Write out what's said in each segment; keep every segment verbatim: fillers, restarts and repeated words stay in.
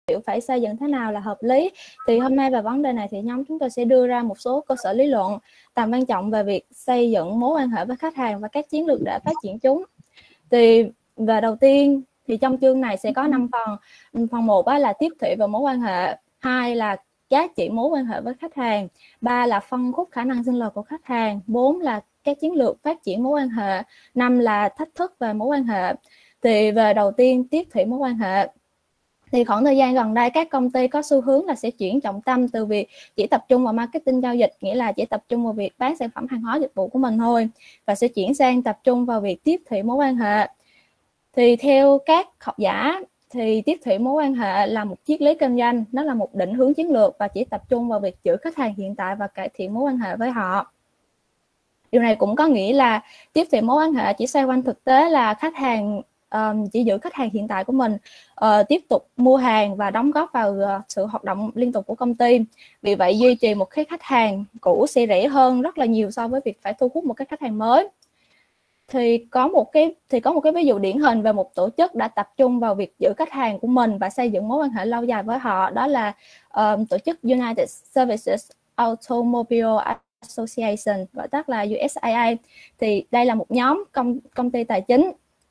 liệu phải xây dựng thế nào là hợp lý. Thì hôm nay về vấn đề này thì nhóm chúng tôi sẽ đưa ra một số cơ sở lý luận tầm quan trọng về việc xây dựng mối quan hệ với khách hàng và các chiến lược để phát triển chúng. Thì về đầu tiên thì trong chương này sẽ có năm phần. Phần một là tiếp thị và mối quan hệ, hai là giá trị mối quan hệ với khách hàng, ba là phân khúc khả năng sinh lời của khách hàng, bốn là các chiến lược phát triển mối quan hệ, năm là thách thức về mối quan hệ. Thì về đầu tiên tiếp thị mối quan hệ, thì khoảng thời gian gần đây các công ty có xu hướng là sẽ chuyển trọng tâm từ việc chỉ tập trung vào marketing giao dịch, nghĩa là chỉ tập trung vào việc bán sản phẩm hàng hóa dịch vụ của mình thôi, và sẽ chuyển sang tập trung vào việc tiếp thị mối quan hệ. Thì theo các học giả thì tiếp thị mối quan hệ là một triết lý kinh doanh, nó là một định hướng chiến lược và chỉ tập trung vào việc giữ khách hàng hiện tại và cải thiện mối quan hệ với họ. Điều này cũng có nghĩa là tiếp thị mối quan hệ chỉ xoay quanh thực tế là khách hàng uh, chỉ giữ khách hàng hiện tại của mình uh, tiếp tục mua hàng và đóng góp vào uh, sự hoạt động liên tục của công ty. Vì vậy duy trì một cái khách hàng cũ sẽ rẻ hơn rất là nhiều so với việc phải thu hút một cái khách hàng mới. Thì có một cái thì có một cái ví dụ điển hình về một tổ chức đã tập trung vào việc giữ khách hàng của mình và xây dựng mối quan hệ lâu dài với họ, đó là uh, tổ chức United Services Automobile Association, gọi tắt là U S A A. Thì đây là một nhóm công công ty tài chính.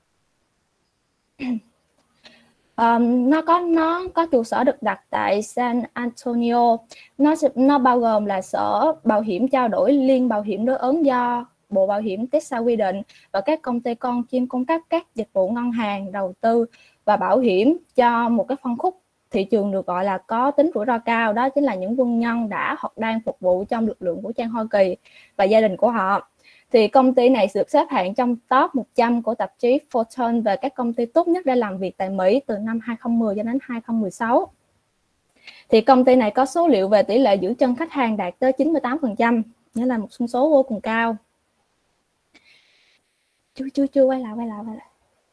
Um, nó có nó có trụ sở được đặt tại San Antonio. Nó nó bao gồm là sở bảo hiểm trao đổi liên bảo hiểm đối ứng do Bộ Bảo hiểm Texas quy định và các công ty con chuyên cung cấp các dịch vụ ngân hàng, đầu tư và bảo hiểm cho một cái phân khúc thị trường được gọi là có tính rủi ro cao, đó chính là những quân nhân đã hoặc đang phục vụ trong lực lượng vũ trang Hoa Kỳ và gia đình của họ. Thì công ty này được xếp hạng trong top một trăm của tạp chí Fortune về các công ty tốt nhất để làm việc tại Mỹ từ năm hai không một không cho đến hai không một sáu. Thì công ty này có số liệu về tỷ lệ giữ chân khách hàng đạt tới chín mươi tám phần trăm, nghĩa là một con số vô cùng cao. Chưa chưa chưa quay lại quay lại quay lại.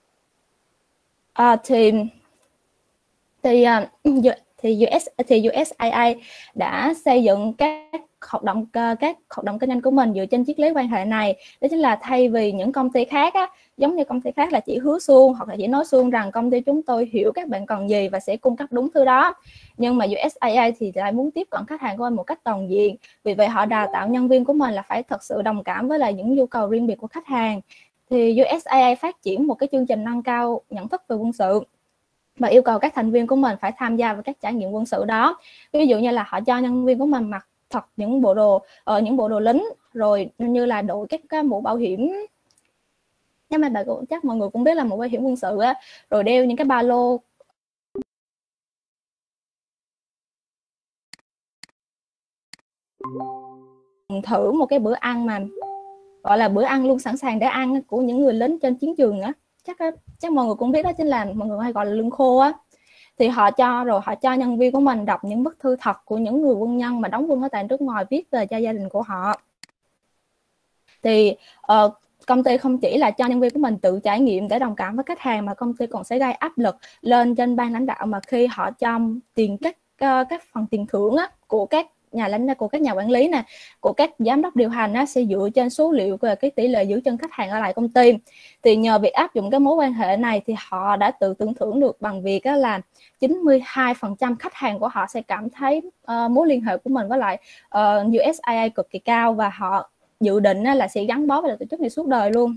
À, thì thì thì US thì U S A A đã xây dựng các hoạt động các hoạt động kinh doanh của mình dựa trên triết lý quan hệ này. Đó chính là thay vì những công ty khác á, giống như công ty khác là chỉ hứa suông hoặc là chỉ nói suông rằng công ty chúng tôi hiểu các bạn cần gì và sẽ cung cấp đúng thứ đó, nhưng mà U S A A thì lại muốn tiếp cận khách hàng của mình một cách toàn diện. Vì vậy họ đào tạo nhân viên của mình là phải thật sự đồng cảm với lại những nhu cầu riêng biệt của khách hàng. Thì U S A A phát triển một cái chương trình nâng cao nhận thức về quân sự và yêu cầu các thành viên của mình phải tham gia vào các trải nghiệm quân sự đó. Ví dụ như là họ cho nhân viên của mình mặc thật những bộ đồ uh, những bộ đồ lính, rồi như là đội các cái mũ bảo hiểm, nhưng mà chắc mọi người cũng biết là mũ bảo hiểm quân sự á, rồi đeo những cái ba lô thử một cái bữa ăn mà gọi là bữa ăn luôn sẵn sàng để ăn của những người lính trên chiến trường á, chắc chắc mọi người cũng biết, đó chính là mọi người hay gọi là lương khô á. Thì họ cho rồi họ cho nhân viên của mình đọc những bức thư thật của những người quân nhân mà đóng quân ở tại nước ngoài viết về cho gia đình của họ. Thì uh, công ty không chỉ là cho nhân viên của mình tự trải nghiệm để đồng cảm với khách hàng, mà công ty còn sẽ gây áp lực lên trên ban lãnh đạo, mà khi họ cho tiền các uh, các phần tiền thưởng á, của các nhà lãnh đạo, của các nhà quản lý nè, của các giám đốc điều hành á, sẽ dựa trên số liệu về cái tỷ lệ giữ chân khách hàng ở lại công ty. Thì nhờ việc áp dụng cái mối quan hệ này thì họ đã tự tưởng thưởng được bằng việc á là chín mươi hai phần trăm khách hàng của họ sẽ cảm thấy uh, mối liên hệ của mình với lại uh, U S A A cực kỳ cao, và họ dự định là sẽ gắn bó với tổ chức này suốt đời luôn.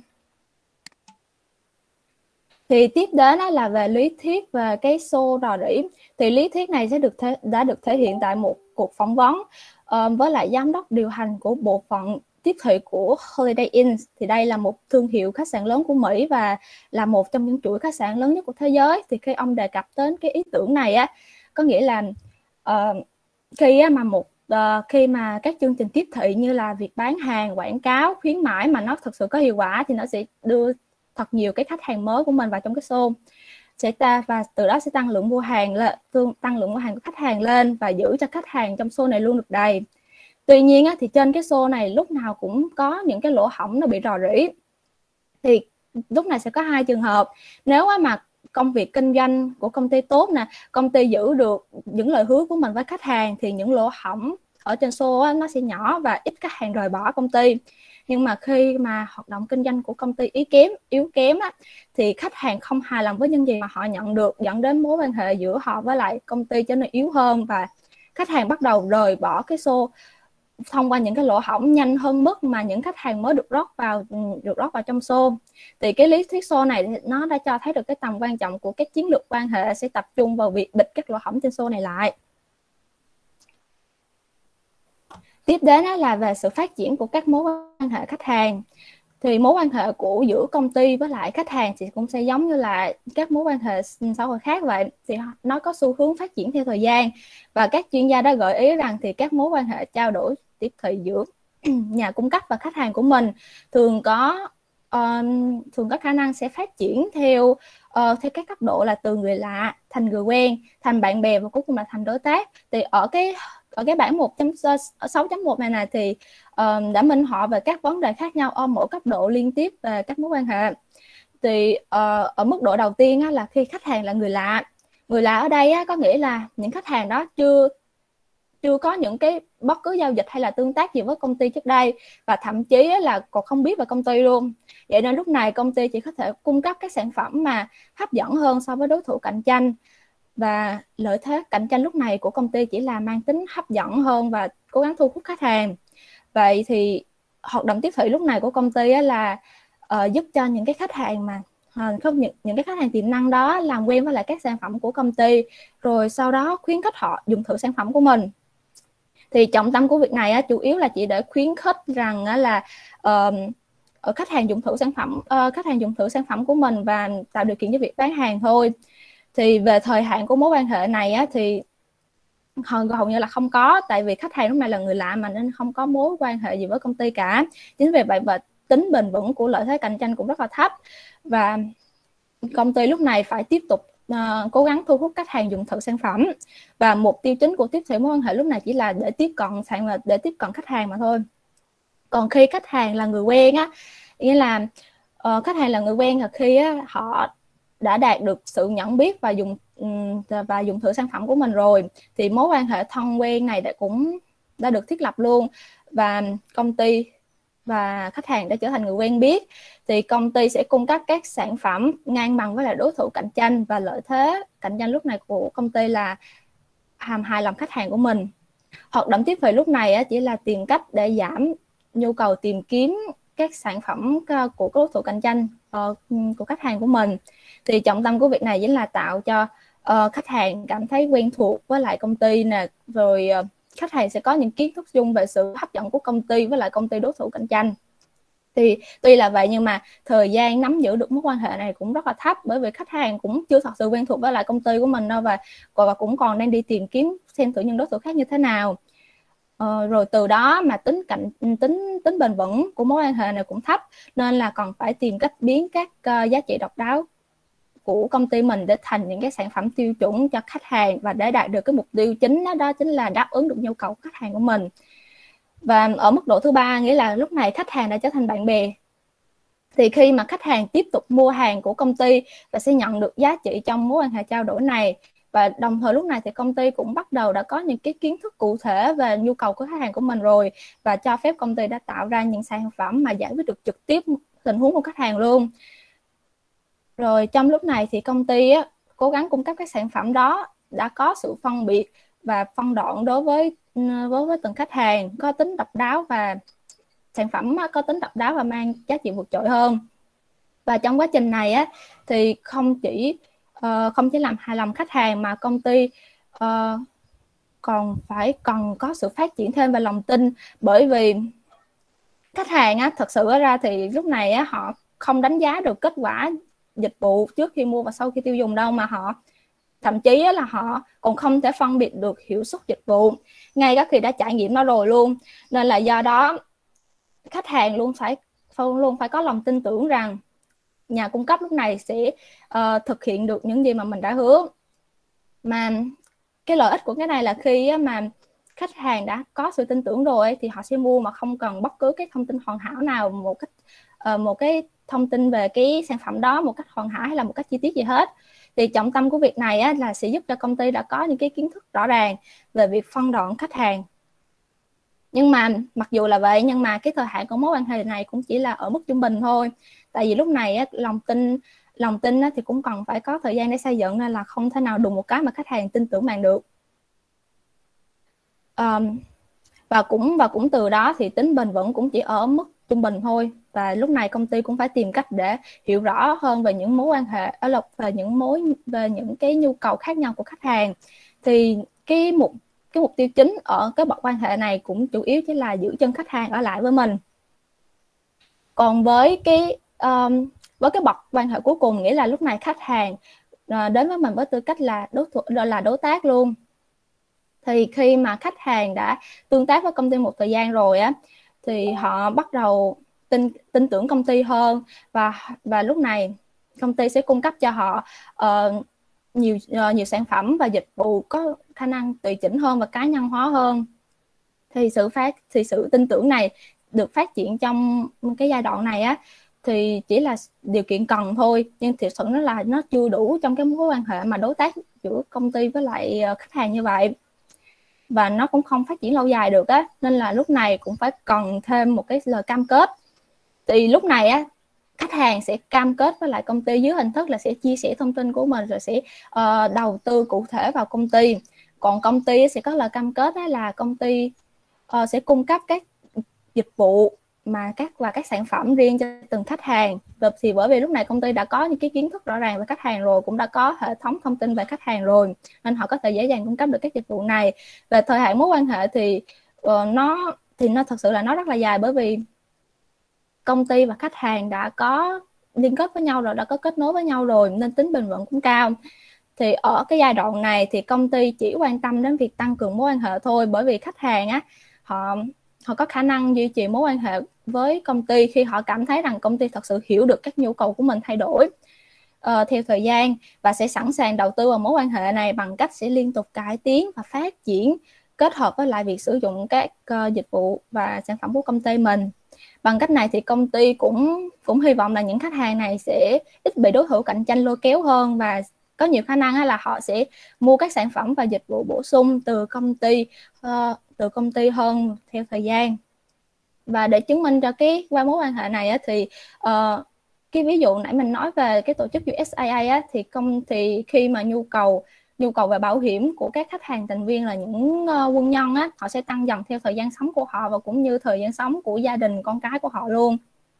Thì tiếp đến là về lý thuyết về cái xô rò rỉ. Thì lý thuyết này sẽ được thể, đã được thể hiện tại một cuộc phỏng vấn uh, với lại giám đốc điều hành của bộ phận tiếp thị của Holiday Inn. Thì đây là một thương hiệu khách sạn lớn của Mỹ và là một trong những chuỗi khách sạn lớn nhất của thế giới. Thì khi ông đề cập đến cái ý tưởng này á, có nghĩa là uh, khi mà một Uh, khi mà các chương trình tiếp thị như là việc bán hàng, quảng cáo, khuyến mãi mà nó thực sự có hiệu quả thì nó sẽ đưa thật nhiều cái khách hàng mới của mình vào trong cái show, sẽ ta và từ đó sẽ tăng lượng mua hàng lên, tăng lượng mua hàng của khách hàng lên và giữ cho khách hàng trong show này luôn được đầy. Tuy nhiên á, thì trên cái show này lúc nào cũng có những cái lỗ hổng nó bị rò rỉ. Thì lúc này sẽ có hai trường hợp. Nếu mà công việc kinh doanh của công ty tốt nè, công ty giữ được những lời hứa của mình với khách hàng, thì những lỗ hổng ở trên show á, nó sẽ nhỏ và ít khách hàng rời bỏ công ty. Nhưng mà khi mà hoạt động kinh doanh của công ty yếu kém yếu kém á, thì khách hàng không hài lòng với những gì mà họ nhận được, dẫn đến mối quan hệ giữa họ với lại công ty trở nên yếu hơn, và khách hàng bắt đầu rời bỏ cái xô thông qua những cái lỗ hổng nhanh hơn mức mà những khách hàng mới được rót vào được rót vào trong xô. Thì cái lý thuyết xô này nó đã cho thấy được cái tầm quan trọng của các chiến lược quan hệ sẽ tập trung vào việc bịt các lỗ hổng trên xô này lại. Tiếp đến là về sự phát triển của các mối quan hệ khách hàng. Thì mối quan hệ của giữa công ty với lại khách hàng thì cũng sẽ giống như là các mối quan hệ xã hội khác vậy, thì nó có xu hướng phát triển theo thời gian, và các chuyên gia đã gợi ý rằng thì các mối quan hệ trao đổi tiếp thị giữa nhà cung cấp và khách hàng của mình thường có uh, thường có khả năng sẽ phát triển theo uh, theo các cấp độ là từ người lạ thành người quen, thành bạn bè và cuối cùng là thành đối tác. Thì ở cái ở cái bảng một sáu chấm một này này thì uh, đã minh họa về các vấn đề khác nhau ở mỗi cấp độ liên tiếp về các mối quan hệ. Thì uh, ở mức độ đầu tiên á, là khi khách hàng là người lạ. Người lạ ở đây á, có nghĩa là những khách hàng đó chưa chưa có những cái bất cứ giao dịch hay là tương tác gì với công ty trước đây, và thậm chí là còn không biết về công ty luôn. Vậy nên lúc này công ty chỉ có thể cung cấp các sản phẩm mà hấp dẫn hơn so với đối thủ cạnh tranh, và lợi thế cạnh tranh lúc này của công ty chỉ là mang tính hấp dẫn hơn và cố gắng thu hút khách hàng. Vậy thì hoạt động tiếp thị lúc này của công ty là uh, giúp cho những cái khách hàng mà uh, không những, những cái khách hàng tiềm năng đó làm quen với lại các sản phẩm của công ty, rồi sau đó khuyến khích họ dùng thử sản phẩm của mình. Thì trọng tâm của việc này á, chủ yếu là chỉ để khuyến khích rằng á, là uh, khách hàng dùng thử sản phẩm uh, khách hàng dùng thử sản phẩm của mình và tạo điều kiện cho việc bán hàng thôi. Thì về thời hạn của mối quan hệ này á, thì hầu, hầu như là không có, tại vì khách hàng lúc này là người lạ mà nên không có mối quan hệ gì với công ty cả. Chính vì vậy và tính bền vững của lợi thế cạnh tranh cũng rất là thấp, và công ty lúc này phải tiếp tục uh, cố gắng thu hút khách hàng dùng thử sản phẩm, và mục tiêu chính của tiếp thị mối quan hệ lúc này chỉ là để tiếp cận sản để tiếp cận khách hàng mà thôi. Còn khi khách hàng là người quen á, nghĩa là uh, khách hàng là người quen là khi á, họ đã đạt được sự nhận biết và dùng và dùng thử sản phẩm của mình rồi, thì mối quan hệ thân quen này đã cũng đã được thiết lập luôn, và công ty và khách hàng đã trở thành người quen biết. Thì công ty sẽ cung cấp các sản phẩm ngang bằng với lại đối thủ cạnh tranh, và lợi thế cạnh tranh lúc này của công ty là hàm hài lòng khách hàng của mình. Hoạt động tiếp thị lúc này chỉ là tìm cách để giảm nhu cầu tìm kiếm các sản phẩm của đối thủ cạnh tranh của khách hàng của mình. Thì trọng tâm của việc này chính là tạo cho uh, khách hàng cảm thấy quen thuộc với lại công ty nè, rồi uh, khách hàng sẽ có những kiến thức chung về sự hấp dẫn của công ty với lại công ty đối thủ cạnh tranh. Thì tuy là vậy nhưng mà thời gian nắm giữ được mối quan hệ này cũng rất là thấp, bởi vì khách hàng cũng chưa thật sự quen thuộc với lại công ty của mình đâu, và, và cũng còn đang đi tìm kiếm xem thử những đối thủ khác như thế nào. Ờ, rồi từ đó mà tính cạnh tính tính bền vững của mối quan hệ này cũng thấp, nên là còn phải tìm cách biến các uh, giá trị độc đáo của công ty mình để thành những cái sản phẩm tiêu chuẩn cho khách hàng, và để đạt được cái mục tiêu chính đó, đó chính là đáp ứng được nhu cầu của khách hàng của mình. Và ở mức độ thứ ba, nghĩa là lúc này khách hàng đã trở thành bạn bè. Thì khi mà khách hàng tiếp tục mua hàng của công ty và sẽ nhận được giá trị trong mối quan hệ trao đổi này, và đồng thời lúc này thì công ty cũng bắt đầu đã có những cái kiến thức cụ thể về nhu cầu của khách hàng của mình rồi, và cho phép công ty đã tạo ra những sản phẩm mà giải quyết được trực tiếp tình huống của khách hàng luôn. Rồi trong lúc này thì công ty á, cố gắng cung cấp các sản phẩm đó đã có sự phân biệt và phân đoạn đối với đối với từng khách hàng, có tính độc đáo và sản phẩm có tính độc đáo và mang giá trị vượt trội hơn. Và trong quá trình này á, thì không chỉ uh, không chỉ làm hài lòng khách hàng mà công ty uh, còn phải cần có sự phát triển thêm về lòng tin, bởi vì khách hàng á, thật sự ra thì lúc này á, họ không đánh giá được kết quả dịch vụ trước khi mua và sau khi tiêu dùng đâu, mà họ thậm chí là họ còn không thể phân biệt được hiệu suất dịch vụ ngay cả khi đã trải nghiệm nó rồi luôn. Nên là do đó khách hàng luôn phải luôn phải có lòng tin tưởng rằng nhà cung cấp lúc này sẽ uh, thực hiện được những gì mà mình đã hứa. Mà cái lợi ích của cái này là khi mà khách hàng đã có sự tin tưởng rồi thì họ sẽ mua mà không cần bất cứ cái thông tin hoàn hảo nào, một cách uh, một cái thông tin về cái sản phẩm đó một cách hoàn hảo hay là một cách chi tiết gì hết. Thì trọng tâm của việc này á, là sẽ giúp cho công ty đã có những cái kiến thức rõ ràng về việc phân đoạn khách hàng. Nhưng mà mặc dù là vậy nhưng mà cái thời hạn của mối quan hệ này cũng chỉ là ở mức trung bình thôi. Tại vì lúc này á, lòng tin lòng tin á, thì cũng cần phải có thời gian để xây dựng, nên là không thể nào đùng một cái mà khách hàng tin tưởng bạn được. Um, và cũng và cũng từ đó thì tính bền vững cũng chỉ ở mức trung bình thôi. Và lúc này công ty cũng phải tìm cách để hiểu rõ hơn về những mối quan hệ ở lộc về những mối về những cái nhu cầu khác nhau của khách hàng. Thì cái mục cái mục tiêu chính ở cái bậc quan hệ này cũng chủ yếu chỉ là giữ chân khách hàng ở lại với mình. Còn với cái um, với cái bậc quan hệ cuối cùng, nghĩa là lúc này khách hàng uh, đến với mình với tư cách là đối thủ là đối tác luôn. Thì khi mà khách hàng đã tương tác với công ty một thời gian rồi á, thì họ bắt đầu tin tin tưởng công ty hơn, và và lúc này công ty sẽ cung cấp cho họ uh, nhiều uh, nhiều sản phẩm và dịch vụ có khả năng tùy chỉnh hơn và cá nhân hóa hơn. Thì sự phát thì sự tin tưởng này được phát triển trong cái giai đoạn này á, thì chỉ là điều kiện cần thôi, nhưng thiệt sự nó là nó chưa đủ trong cái mối quan hệ mà đối tác giữa công ty với lại khách hàng như vậy, và nó cũng không phát triển lâu dài được á. Nên là lúc này cũng phải cần thêm một cái lời cam kết. Thì lúc này á, khách hàng sẽ cam kết với lại công ty dưới hình thức là sẽ chia sẻ thông tin của mình, rồi sẽ uh, đầu tư cụ thể vào công ty. Còn công ty sẽ có lời cam kết là công ty uh, sẽ cung cấp các dịch vụ mà các và các sản phẩm riêng cho từng khách hàng. Thì bởi vì lúc này công ty đã có những cái kiến thức rõ ràng về khách hàng rồi, cũng đã có hệ thống thông tin về khách hàng rồi, nên họ có thể dễ dàng cung cấp được các dịch vụ này. Về thời hạn mối quan hệ thì uh, nó thì nó thật sự là nó rất là dài, bởi vì công ty và khách hàng đã có liên kết với nhau rồi, đã có kết nối với nhau rồi, nên tính bền vững cũng cao. Thì ở cái giai đoạn này thì công ty chỉ quan tâm đến việc tăng cường mối quan hệ thôi, bởi vì khách hàng á, họ họ có khả năng duy trì mối quan hệ với công ty khi họ cảm thấy rằng công ty thật sự hiểu được các nhu cầu của mình thay đổi uh, theo thời gian, và sẽ sẵn sàng đầu tư vào mối quan hệ này bằng cách sẽ liên tục cải tiến và phát triển, kết hợp với lại việc sử dụng các uh, dịch vụ và sản phẩm của công ty mình. Bằng cách này thì công ty cũng cũng hy vọng là những khách hàng này sẽ ít bị đối thủ cạnh tranh lôi kéo hơn, và có nhiều khả năng là họ sẽ mua các sản phẩm và dịch vụ bổ sung từ công ty uh, từ công ty hơn theo thời gian. Và để chứng minh cho cái qua mối quan hệ này á, thì uh, cái ví dụ nãy mình nói về cái tổ chức u ét a a á, thì công thì khi mà nhu cầu nhu cầu về bảo hiểm của các khách hàng thành viên là những uh, quân nhân á, họ sẽ tăng dần theo thời gian sống của họ và cũng như thời gian sống của gia đình con cái của họ luôn.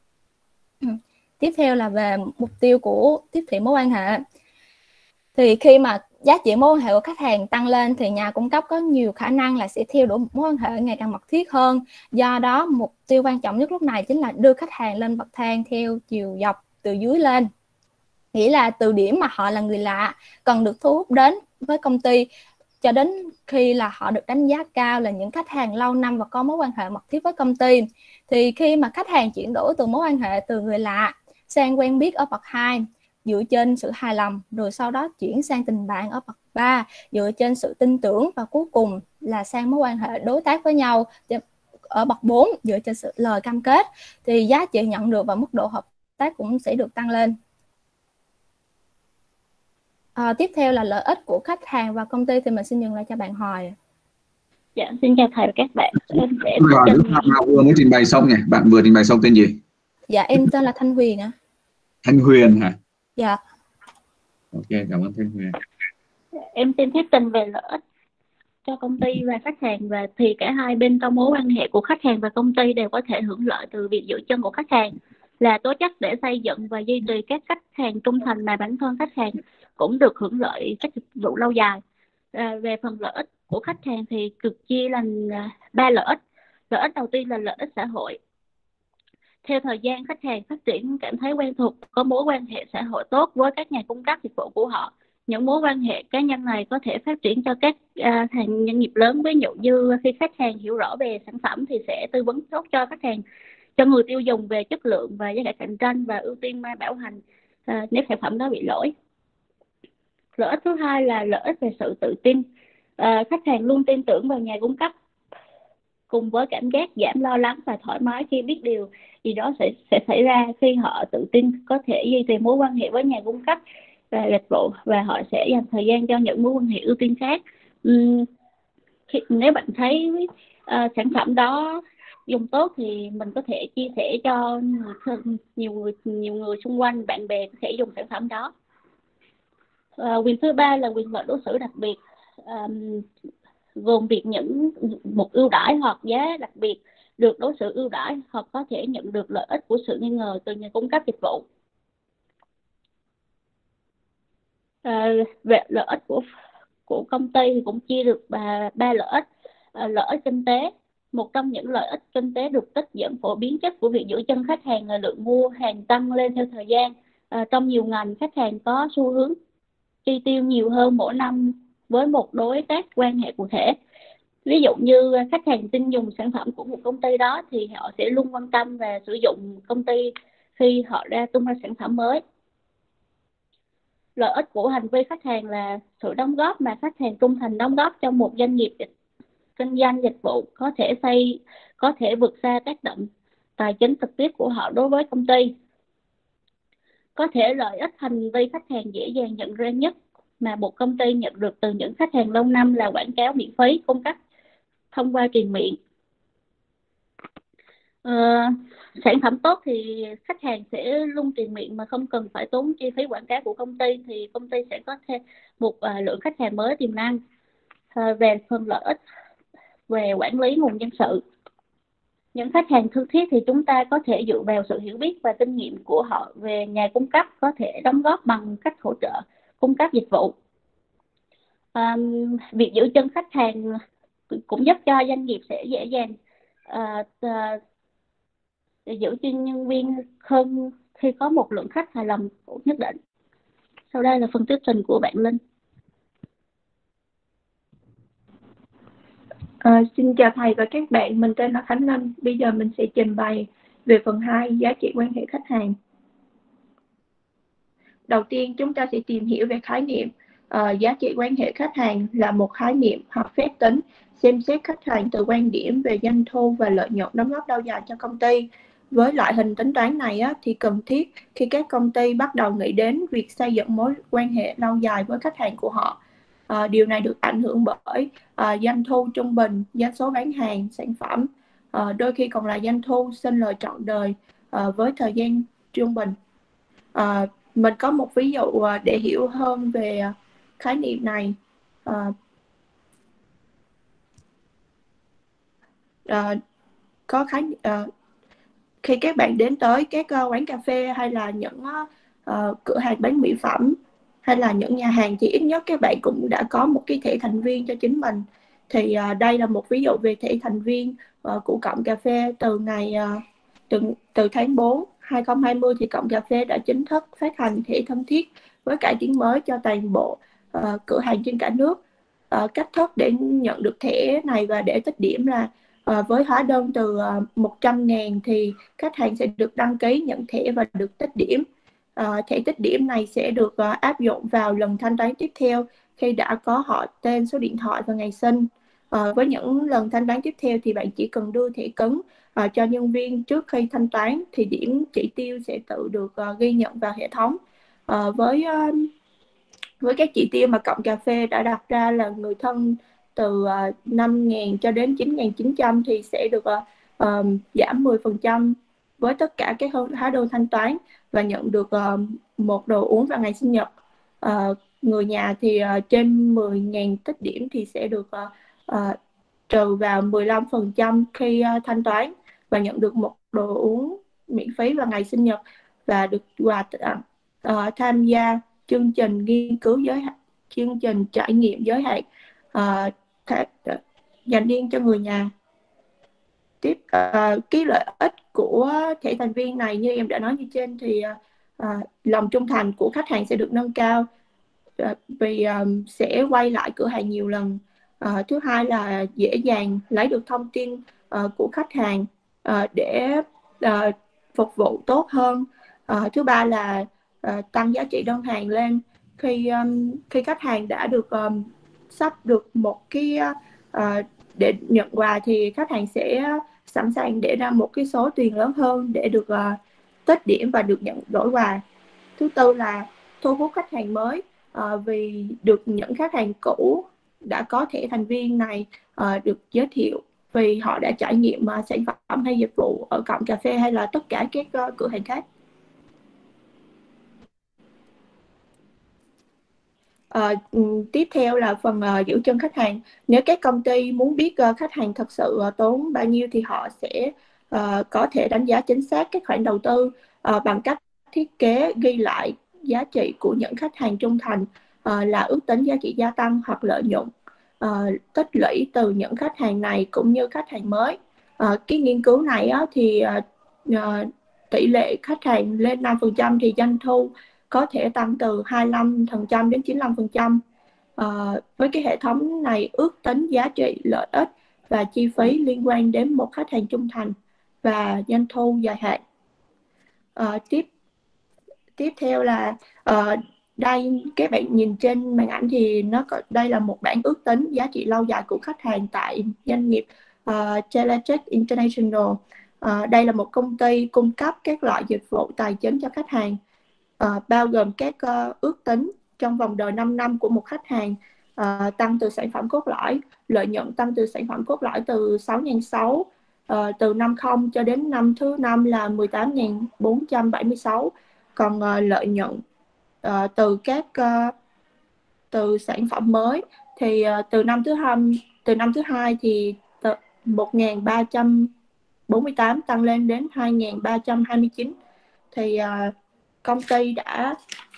Tiếp theo là về mục tiêu của tiếp thị mối quan hệ. Thì khi mà giá trị mối quan hệ của khách hàng tăng lên thì nhà cung cấp có nhiều khả năng là sẽ theo đuổi một mối quan hệ ngày càng mật thiết hơn. Do đó mục tiêu quan trọng nhất lúc này chính là đưa khách hàng lên bậc thang theo chiều dọc từ dưới lên. Nghĩa là từ điểm mà họ là người lạ, cần được thu hút đến với công ty, cho đến khi là họ được đánh giá cao là những khách hàng lâu năm và có mối quan hệ mật thiết với công ty. Thì khi mà khách hàng chuyển đổi từ mối quan hệ từ người lạ sang quen biết ở bậc hai dựa trên sự hài lòng, rồi sau đó chuyển sang tình bạn ở bậc ba dựa trên sự tin tưởng, và cuối cùng là sang mối quan hệ đối tác với nhau ở bậc bốn dựa trên sự lời cam kết, thì giá trị nhận được và mức độ hợp tác cũng sẽ được tăng lên. À, tiếp theo là lợi ích của khách hàng và công ty, thì mình xin dừng lại cho bạn Hoài. Dạ, xin chào thầy và các bạn. Em sẽ Rồi, lúc nào vừa mới trình bày xong nhỉ? Bạn vừa trình bày xong tên gì? Dạ, em tên là Thanh Huyền ạ. À. Thanh Huyền hả? Dạ. Ok, cảm ơn Thanh Huyền. Em xin thuyết trình về lợi ích cho công ty và khách hàng, và thì cả hai bên trong mối quan hệ của khách hàng và công ty đều có thể hưởng lợi từ việc giữ chân của khách hàng, là tố chất để xây dựng và duy trì các khách hàng trung thành, mà bản thân khách hàng cũng được hưởng lợi các dịch vụ lâu dài. À, về phần lợi ích của khách hàng thì cực chia làm ba lợi ích. Lợi ích đầu tiên là lợi ích xã hội. Theo thời gian, khách hàng phát triển cảm thấy quen thuộc, có mối quan hệ xã hội tốt với các nhà cung cấp dịch vụ của họ. Những mối quan hệ cá nhân này có thể phát triển cho các à, hàng doanh nghiệp lớn. Ví dụ như khi khách hàng hiểu rõ về sản phẩm thì sẽ tư vấn tốt cho khách hàng, cho người tiêu dùng về chất lượng và giá cả cạnh tranh, và ưu tiên bảo hành à, nếu sản phẩm đó bị lỗi. Lợi ích thứ hai là lợi ích về sự tự tin. À, khách hàng luôn tin tưởng vào nhà cung cấp, cùng với cảm giác giảm lo lắng và thoải mái khi biết điều gì đó sẽ sẽ xảy ra. Khi họ tự tin có thể duy trì mối quan hệ với nhà cung cấp và dịch vụ, và họ sẽ dành thời gian cho những mối quan hệ ưu tiên khác. Uhm, khi, nếu bạn thấy uh, sản phẩm đó dùng tốt thì mình có thể chia sẻ cho người thân, nhiều người nhiều người xung quanh, bạn bè có thể dùng sản phẩm đó. Uh, quyền thứ ba là quyền lợi đối xử đặc biệt, um, gồm việc những một ưu đãi hoặc giá đặc biệt, được đối xử ưu đãi hoặc có thể nhận được lợi ích của sự nghi ngờ từ nhà cung cấp dịch vụ. À, về lợi ích của của công ty thì cũng chia được ba, ba lợi ích. À, lợi ích kinh tế, một trong những lợi ích kinh tế được trích dẫn phổ biến nhất của việc giữ chân khách hàng là lượng mua hàng tăng lên theo thời gian. À, trong nhiều ngành, khách hàng có xu hướng chi tiêu nhiều hơn mỗi năm với một đối tác quan hệ cụ thể. Ví dụ như khách hàng tin dùng sản phẩm của một công ty đó thì họ sẽ luôn quan tâm và sử dụng công ty khi họ ra tung ra sản phẩm mới. Lợi ích của hành vi khách hàng là sự đóng góp mà khách hàng trung thành đóng góp trong một doanh nghiệp kinh doanh dịch vụ có thể xây có thể vượt xa tác động tài chính trực tiếp của họ đối với công ty. Có thể lợi ích hành vi khách hàng dễ dàng nhận ra nhất mà một công ty nhận được từ những khách hàng lâu năm là quảng cáo miễn phí cung cấp thông qua truyền miệng. Ờ, sản phẩm tốt thì khách hàng sẽ luôn truyền miệng mà không cần phải tốn chi phí quảng cáo của công ty, thì công ty sẽ có thêm một à, lượng khách hàng mới tiềm năng. À, về phần lợi ích về quản lý nguồn nhân sự, những khách hàng thân thiết thì chúng ta có thể dựa vào sự hiểu biết và kinh nghiệm của họ về nhà cung cấp, có thể đóng góp bằng cách hỗ trợ cung cấp dịch vụ. À, việc giữ chân khách hàng cũng giúp cho doanh nghiệp sẽ dễ dàng à, à, để giữ chân nhân viên hơn khi có một lượng khách hài lòng nhất định. Sau đây là phần thuyết trình của bạn Linh. À, xin chào thầy và các bạn, mình tên là Khánh Linh. Bây giờ mình sẽ trình bày về phần hai, giá trị quan hệ khách hàng. Đầu tiên chúng ta sẽ tìm hiểu về khái niệm. À, giá trị quan hệ khách hàng là một khái niệm hoặc phép tính xem xét khách hàng từ quan điểm về doanh thu và lợi nhuận đóng góp lâu dài cho công ty. Với loại hình tính toán này á, thì cần thiết khi các công ty bắt đầu nghĩ đến việc xây dựng mối quan hệ lâu dài với khách hàng của họ. À, điều này được ảnh hưởng bởi à, doanh thu trung bình, doanh số bán hàng, sản phẩm, à, đôi khi còn là doanh thu sinh lời trọn đời à, với thời gian trung bình. À, mình có một ví dụ à, để hiểu hơn về à, khái niệm này. À, à, có khái à, khi các bạn đến tới các uh, quán cà phê hay là những uh, cửa hàng bán mỹ phẩm hay là những nhà hàng thì ít nhất các bạn cũng đã có một cái thẻ thành viên cho chính mình. Thì uh, đây là một ví dụ về thẻ thành viên uh, của Cộng Cà Phê. Từ ngày uh, từ, từ tháng tư hai không hai không thì Cộng Cà Phê đã chính thức phát hành thẻ thân thiết với cải tiến mới cho toàn bộ uh, cửa hàng trên cả nước. Uh, cách thức để nhận được thẻ này và để tích điểm là À, với hóa đơn từ uh, một trăm ngàn thì khách hàng sẽ được đăng ký nhận thẻ và được tích điểm. À, thẻ tích điểm này sẽ được uh, áp dụng vào lần thanh toán tiếp theo khi đã có họ, tên, số điện thoại và ngày sinh. À, với những lần thanh toán tiếp theo thì bạn chỉ cần đưa thẻ cứng uh, cho nhân viên trước khi thanh toán thì điểm chỉ tiêu sẽ tự được uh, ghi nhận vào hệ thống. À, với uh, với các chỉ tiêu mà Cộng Cà Phê đã đặt ra là người thân từ uh, năm nghìn cho đến chín nghìn chín trăm thì sẽ được uh, uh, giảm mười phần trăm với tất cả các hóa đơn thanh toán và nhận được uh, một đồ uống vào ngày sinh nhật. Uh, người nhà thì uh, trên mười nghìn tích điểm thì sẽ được uh, uh, trừ vào mười lăm phần trăm khi uh, thanh toán và nhận được một đồ uống miễn phí vào ngày sinh nhật và được quà tặng. Uh, tham gia chương trình nghiên cứu giới hạn, chương trình trải nghiệm giới hạn uh, th- dành riêng cho người nhà. Tiếp uh, cái lợi ích của thẻ thành viên này như em đã nói như trên thì uh, lòng trung thành của khách hàng sẽ được nâng cao uh, vì um, sẽ quay lại cửa hàng nhiều lần. Uh, thứ hai là dễ dàng lấy được thông tin uh, của khách hàng uh, để uh, phục vụ tốt hơn. Uh, thứ ba là uh, tăng giá trị đơn hàng lên khi um, khi khách hàng đã được um, sắp được một cái uh, để nhận quà thì khách hàng sẽ sẵn sàng để ra một cái số tiền lớn hơn để được uh, tích điểm và được nhận đổi quà. Thứ tư là thu hút khách hàng mới uh, vì được những khách hàng cũ đã có thẻ thành viên này uh, được giới thiệu vì họ đã trải nghiệm uh, sản phẩm hay dịch vụ ở Cộng Cà Phê hay là tất cả các uh, cửa hàng khác. Uh, tiếp theo là phần uh, giữ chân khách hàng. Nếu các công ty muốn biết uh, khách hàng thật sự uh, tốn bao nhiêu thì họ sẽ uh, có thể đánh giá chính xác các khoản đầu tư uh, bằng cách thiết kế ghi lại giá trị của những khách hàng trung thành, uh, là ước tính giá trị gia tăng hoặc lợi nhuận uh, tích lũy từ những khách hàng này cũng như khách hàng mới. Uh, cái nghiên cứu này uh, thì uh, uh, tỷ lệ khách hàng lên năm phần trăm thì doanh thu có thể tăng từ hai mươi lăm phần trăm đến chín mươi lăm phần trăm. Uh, với cái hệ thống này ước tính giá trị lợi ích và chi phí liên quan đến một khách hàng trung thành và doanh thu dài hạn. Uh, tiếp tiếp theo là uh, đây các bạn nhìn trên màn ảnh thì nó có, đây là một bảng ước tính giá trị lâu dài của khách hàng tại doanh nghiệp uh, Teletech International. Uh, đây là một công ty cung cấp các loại dịch vụ tài chính cho khách hàng, uh, bao gồm các uh, ước tính trong vòng đời năm năm của một khách hàng, uh, tăng từ sản phẩm cốt lõi, lợi nhuận tăng từ sản phẩm cốt lõi từ sáu nghìn sáu trăm, uh, từ năm không cho đến năm thứ năm là mười tám nghìn bốn trăm bảy mươi sáu. Còn uh, lợi nhuận uh, từ các uh, từ sản phẩm mới thì uh, từ năm thứ hai từ năm thứ hai thì một nghìn ba trăm bốn mươi tám tăng lên đến hai nghìn ba trăm hai mươi chín. Thì uh, công ty đã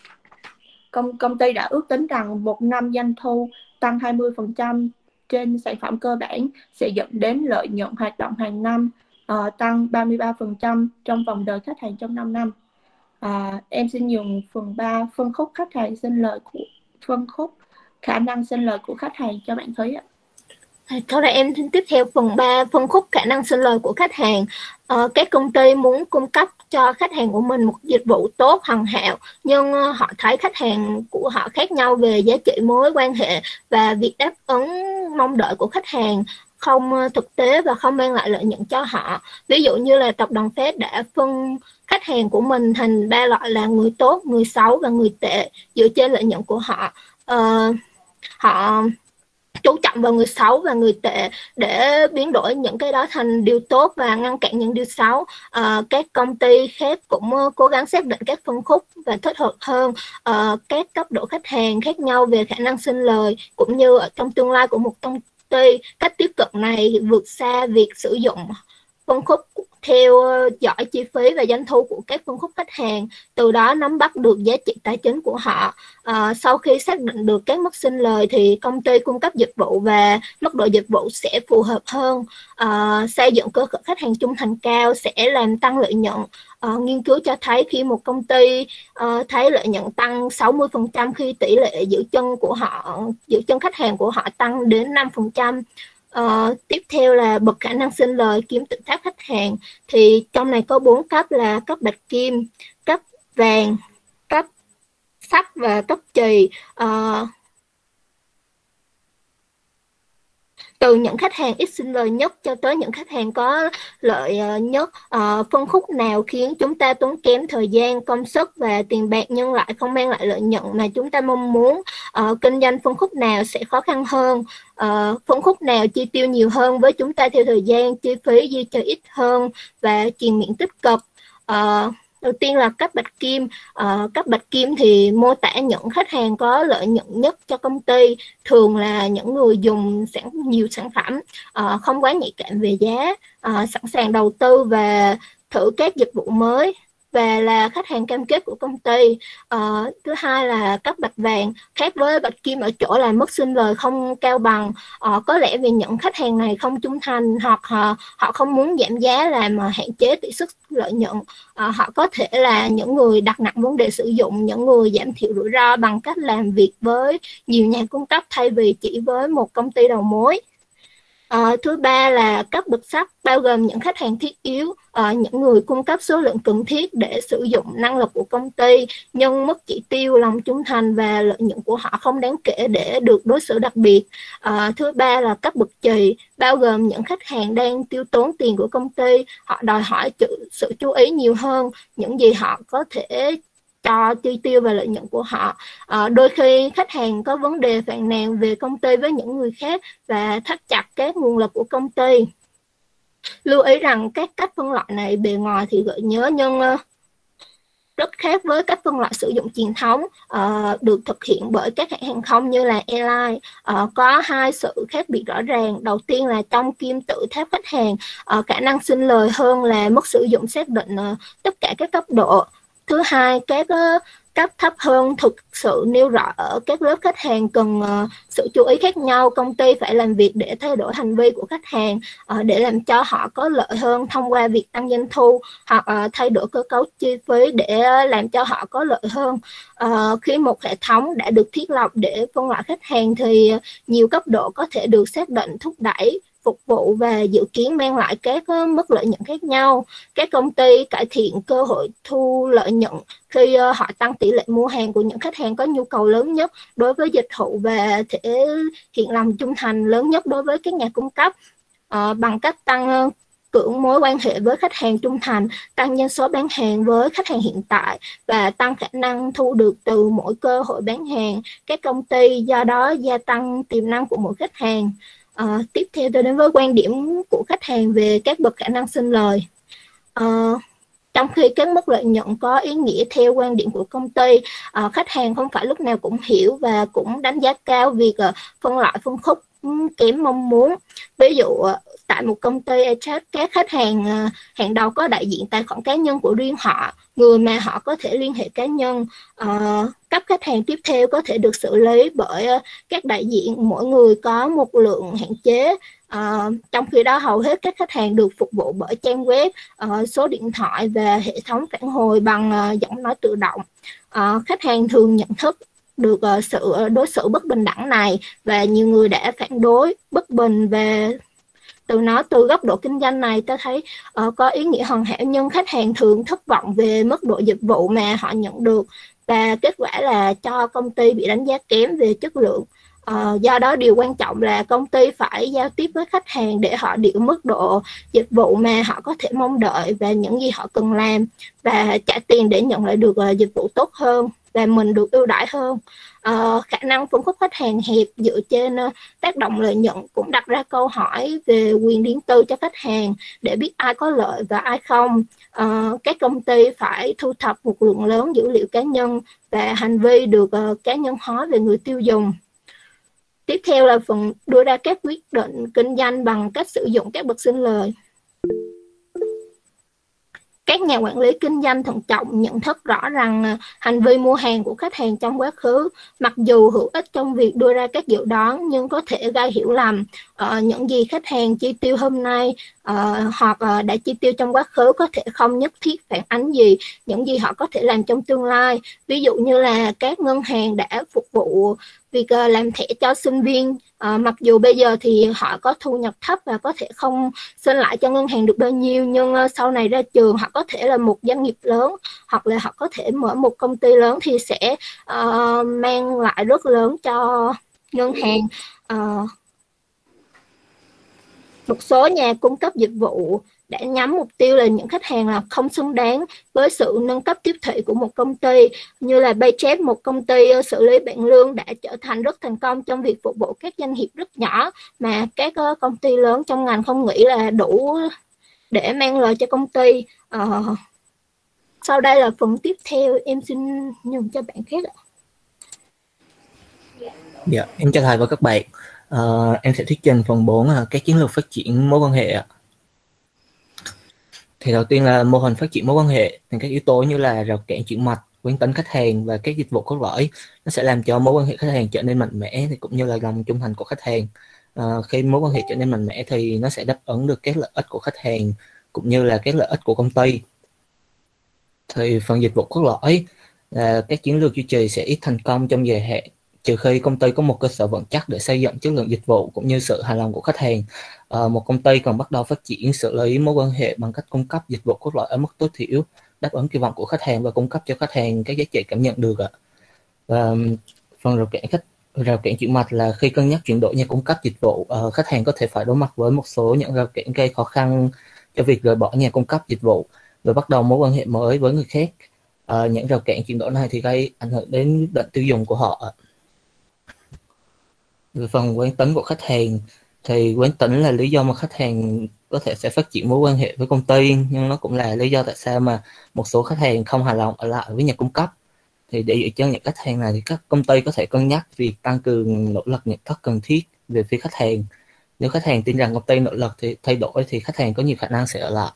công công ty đã ước tính rằng một năm doanh thu tăng hai mươi phần trăm trên sản phẩm cơ bản sẽ dẫn đến lợi nhuận hoạt động hàng năm uh, tăng ba mươi ba phần trăm trong vòng đời khách hàng trong năm năm. À, em xin dùng phần ba, phân khúc khách hàng sinh lời của phân khúc khả năng sinh lời của khách hàng cho bạn thấy ạ. Sau đây em xin tiếp theo phần ba, phân khúc khả năng sinh lời của khách hàng. Ờ, các công ty muốn cung cấp cho khách hàng của mình một dịch vụ tốt, hoàn hảo, nhưng uh, họ thấy khách hàng của họ khác nhau về giá trị mối quan hệ và việc đáp ứng mong đợi của khách hàng không uh, thực tế và không mang lại lợi nhuận cho họ. Ví dụ như là tập đoàn Fed đã phân khách hàng của mình thành ba loại là người tốt, người xấu và người tệ dựa trên lợi nhuận của họ. Uh, họ chú trọng vào người xấu và người tệ để biến đổi những cái đó thành điều tốt và ngăn cản những điều xấu. À, các công ty khác cũng cố gắng xác định các phân khúc và thích hợp hơn à, các cấp độ khách hàng khác nhau về khả năng sinh lời cũng như ở trong tương lai của một công ty. Cách tiếp cận này vượt xa việc sử dụng phân khúc theo dõi chi phí và doanh thu của các phân khúc khách hàng, từ đó nắm bắt được giá trị tài chính của họ. À, sau khi xác định được các mức sinh lời thì công ty cung cấp dịch vụ và mức độ dịch vụ sẽ phù hợp hơn. À, xây dựng cơ sở khách hàng trung thành cao sẽ làm tăng lợi nhuận. À, nghiên cứu cho thấy khi một công ty uh, thấy lợi nhuận tăng sáu mươi phần trăm khi tỷ lệ giữ chân của họ giữ chân khách hàng của họ tăng đến năm phần trăm. Uh, tiếp theo là bậc khả năng sinh lời kiếm tự tháp khách hàng. Thì trong này có bốn cấp là cấp bạch kim, cấp vàng, cấp sắt và cấp chì. Uh, từ những khách hàng ít sinh lời nhất cho tới những khách hàng có lợi nhất. Uh, phân khúc nào khiến chúng ta tốn kém thời gian, công sức và tiền bạc nhưng lại không mang lại lợi nhuận mà chúng ta mong muốn? Uh, kinh doanh phân khúc nào sẽ khó khăn hơn? Uh, phân khúc nào chi tiêu nhiều hơn với chúng ta theo thời gian, chi phí di chơi ít hơn và truyền miệng tích cực? Uh, Đầu tiên là cấp bạch kim. Uh, cấp bạch kim thì mô tả những khách hàng có lợi nhuận nhất cho công ty, thường là những người dùng sản nhiều sản phẩm, uh, không quá nhạy cảm về giá, uh, sẵn sàng đầu tư và thử các dịch vụ mới và là khách hàng cam kết của công ty. Uh, thứ hai là cấp bạch vàng, khác với bạch kim ở chỗ là mức sinh lời không cao bằng. Uh, có lẽ vì những khách hàng này không trung thành hoặc uh, họ không muốn giảm giá làm uh, hạn chế tỷ suất lợi nhuận. Uh, họ có thể là những người đặt nặng vấn đề sử dụng, những người giảm thiểu rủi ro bằng cách làm việc với nhiều nhà cung cấp thay vì chỉ với một công ty đầu mối. Uh, thứ ba là cấp bậc sắt, bao gồm những khách hàng thiết yếu, uh, những người cung cấp số lượng cần thiết để sử dụng năng lực của công ty, nhưng mức chỉ tiêu, lòng trung thành và lợi nhuận của họ không đáng kể để được đối xử đặc biệt. Uh, thứ ba là cấp bậc chì, bao gồm những khách hàng đang tiêu tốn tiền của công ty, họ đòi hỏi sự chú ý nhiều hơn những gì họ có thể cho chi tiêu và lợi nhuận của họ. À, đôi khi khách hàng có vấn đề phàn nàn về công ty với những người khác và thắt chặt các nguồn lực của công ty. Lưu ý rằng các cách phân loại này bề ngoài thì gợi nhớ nhưng uh, rất khác với cách phân loại sử dụng truyền thống uh, được thực hiện bởi các hãng hàng không như là airline. Uh, có hai sự khác biệt rõ ràng. Đầu tiên là trong kim tự tháp khách hàng, uh, khả năng sinh lời hơn là mức sử dụng xác định uh, tất cả các cấp độ. Thứ hai, các uh, cấp thấp hơn thực sự nêu rõ ở các lớp khách hàng cần uh, sự chú ý khác nhau. Công ty phải làm việc để thay đổi hành vi của khách hàng uh, để làm cho họ có lợi hơn thông qua việc tăng doanh thu, hoặc uh, thay đổi cơ cấu chi phí để uh, làm cho họ có lợi hơn. Uh, khi một hệ thống đã được thiết lập để phân loại khách hàng thì uh, nhiều cấp độ có thể được xác định, thúc đẩy, phục vụ và dự kiến mang lại các uh, mức lợi nhuận khác nhau. Các công ty cải thiện cơ hội thu lợi nhuận khi uh, họ tăng tỷ lệ mua hàng của những khách hàng có nhu cầu lớn nhất đối với dịch vụ và thể hiện lòng trung thành lớn nhất đối với các nhà cung cấp uh, bằng cách tăng uh, cưỡng mối quan hệ với khách hàng trung thành, tăng doanh số bán hàng với khách hàng hiện tại và tăng khả năng thu được từ mỗi cơ hội bán hàng. Các công ty do đó gia tăng tiềm năng của mỗi khách hàng. À, tiếp theo tôi đến với quan điểm của khách hàng về các bậc khả năng sinh lời. À, trong khi các mức lợi nhuận có ý nghĩa theo quan điểm của công ty, à, khách hàng không phải lúc nào cũng hiểu và cũng đánh giá cao việc uh, phân loại phân khúc kém mong muốn. Ví dụ tại một công ty a chát, các khách hàng uh, hàng đầu có đại diện tài khoản cá nhân của riêng họ, người mà họ có thể liên hệ cá nhân. Uh, cấp khách hàng tiếp theo có thể được xử lý bởi uh, các đại diện, mỗi người có một lượng hạn chế. Uh, trong khi đó hầu hết các khách hàng được phục vụ bởi trang web, uh, số điện thoại và hệ thống phản hồi bằng uh, giọng nói tự động. Uh, khách hàng thường nhận thức được uh, sự đối xử bất bình đẳng này và nhiều người đã phản đối bất bình về từ nó. Từ góc độ kinh doanh này ta thấy uh, có ý nghĩa hoàn hảo, nhưng khách hàng thường thất vọng về mức độ dịch vụ mà họ nhận được và kết quả là cho công ty bị đánh giá kém về chất lượng. Uh, do đó điều quan trọng là công ty phải giao tiếp với khách hàng để họ điều mức độ dịch vụ mà họ có thể mong đợi và những gì họ cần làm, và trả tiền để nhận lại được uh, dịch vụ tốt hơn và mình được ưu đãi hơn. Uh, khả năng phân khúc khách hàng hẹp dựa trên uh, tác động lợi nhuận cũng đặt ra câu hỏi về quyền riêng tư cho khách hàng để biết ai có lợi và ai không. Uh, các công ty phải thu thập một lượng lớn dữ liệu cá nhân và hành vi được uh, cá nhân hóa về người tiêu dùng. Tiếp theo là phần đưa ra các quyết định kinh doanh bằng cách sử dụng các bậc sinh lời. Các nhà quản lý kinh doanh thận trọng nhận thức rõ rằng hành vi mua hàng của khách hàng trong quá khứ, mặc dù hữu ích trong việc đưa ra các dự đoán, nhưng có thể gây hiểu lầm. Uh, những gì khách hàng chi tiêu hôm nay uh, hoặc uh, đã chi tiêu trong quá khứ có thể không nhất thiết phản ánh gì những gì họ có thể làm trong tương lai. Ví dụ như là các ngân hàng đã phục vụ việc uh, làm thẻ cho sinh viên, uh, mặc dù bây giờ thì họ có thu nhập thấp và có thể không xin lại cho ngân hàng được bao nhiêu, nhưng uh, sau này ra trường họ có thể là một doanh nghiệp lớn hoặc là họ có thể mở một công ty lớn thì sẽ uh, mang lại rất lớn cho ngân hàng. Uh, một số nhà cung cấp dịch vụ đã nhắm mục tiêu là những khách hàng là không xứng đáng với sự nâng cấp tiếp thị của một công ty, như là Paycheck, một công ty xử lý bảng lương đã trở thành rất thành công trong việc phục vụ các doanh nghiệp rất nhỏ mà các công ty lớn trong ngành không nghĩ là đủ để mang lời cho công ty. Uh, sau đây là phần tiếp theo, em xin nhường cho bạn khác ạ. Dạ, em chào thầy và các bạn. Uh, em sẽ thuyết trình phần bốn là các chiến lược phát triển mối quan hệ. Thì đầu tiên là mô hình phát triển mối quan hệ, thì các yếu tố như là rào cản chuyển mạch, quán tính khách hàng và các dịch vụ cốt lõi nó sẽ làm cho mối quan hệ khách hàng trở nên mạnh mẽ, thì cũng như là lòng trung thành của khách hàng. Uh, khi mối quan hệ trở nên mạnh mẽ thì nó sẽ đáp ứng được các lợi ích của khách hàng cũng như là các lợi ích của công ty. Thì phần dịch vụ cốt lõi là các chiến lược duy trì sẽ ít thành công trong dài hạn, trừ khi công ty có một cơ sở vững chắc để xây dựng chất lượng dịch vụ cũng như sự hài lòng của khách hàng. À, một công ty còn bắt đầu phát triển xử lý mối quan hệ bằng cách cung cấp dịch vụ cốt lõi ở mức tối thiểu, đáp ứng kỳ vọng của khách hàng và cung cấp cho khách hàng các giá trị cảm nhận được. Và phần rào cản khách rào cản chuyển mạch là khi cân nhắc chuyển đổi nhà cung cấp dịch vụ, uh, khách hàng có thể phải đối mặt với một số những rào cản gây khó khăn cho việc rời bỏ nhà cung cấp dịch vụ và bắt đầu mối quan hệ mới với người khác. À, những rào cản chuyển đổi này thì gây ảnh hưởng đến quyết định tiêu dùng của họ. Về phần quán tính của khách hàng thì quán tính là lý do mà khách hàng có thể sẽ phát triển mối quan hệ với công ty, nhưng nó cũng là lý do tại sao mà một số khách hàng không hài lòng ở lại với nhà cung cấp. Thì để giữ chân những khách hàng này thì các công ty có thể cân nhắc việc tăng cường nỗ lực nhận thức cần thiết về phía khách hàng. Nếu khách hàng tin rằng công ty nỗ lực thì thay đổi thì khách hàng có nhiều khả năng sẽ ở lại.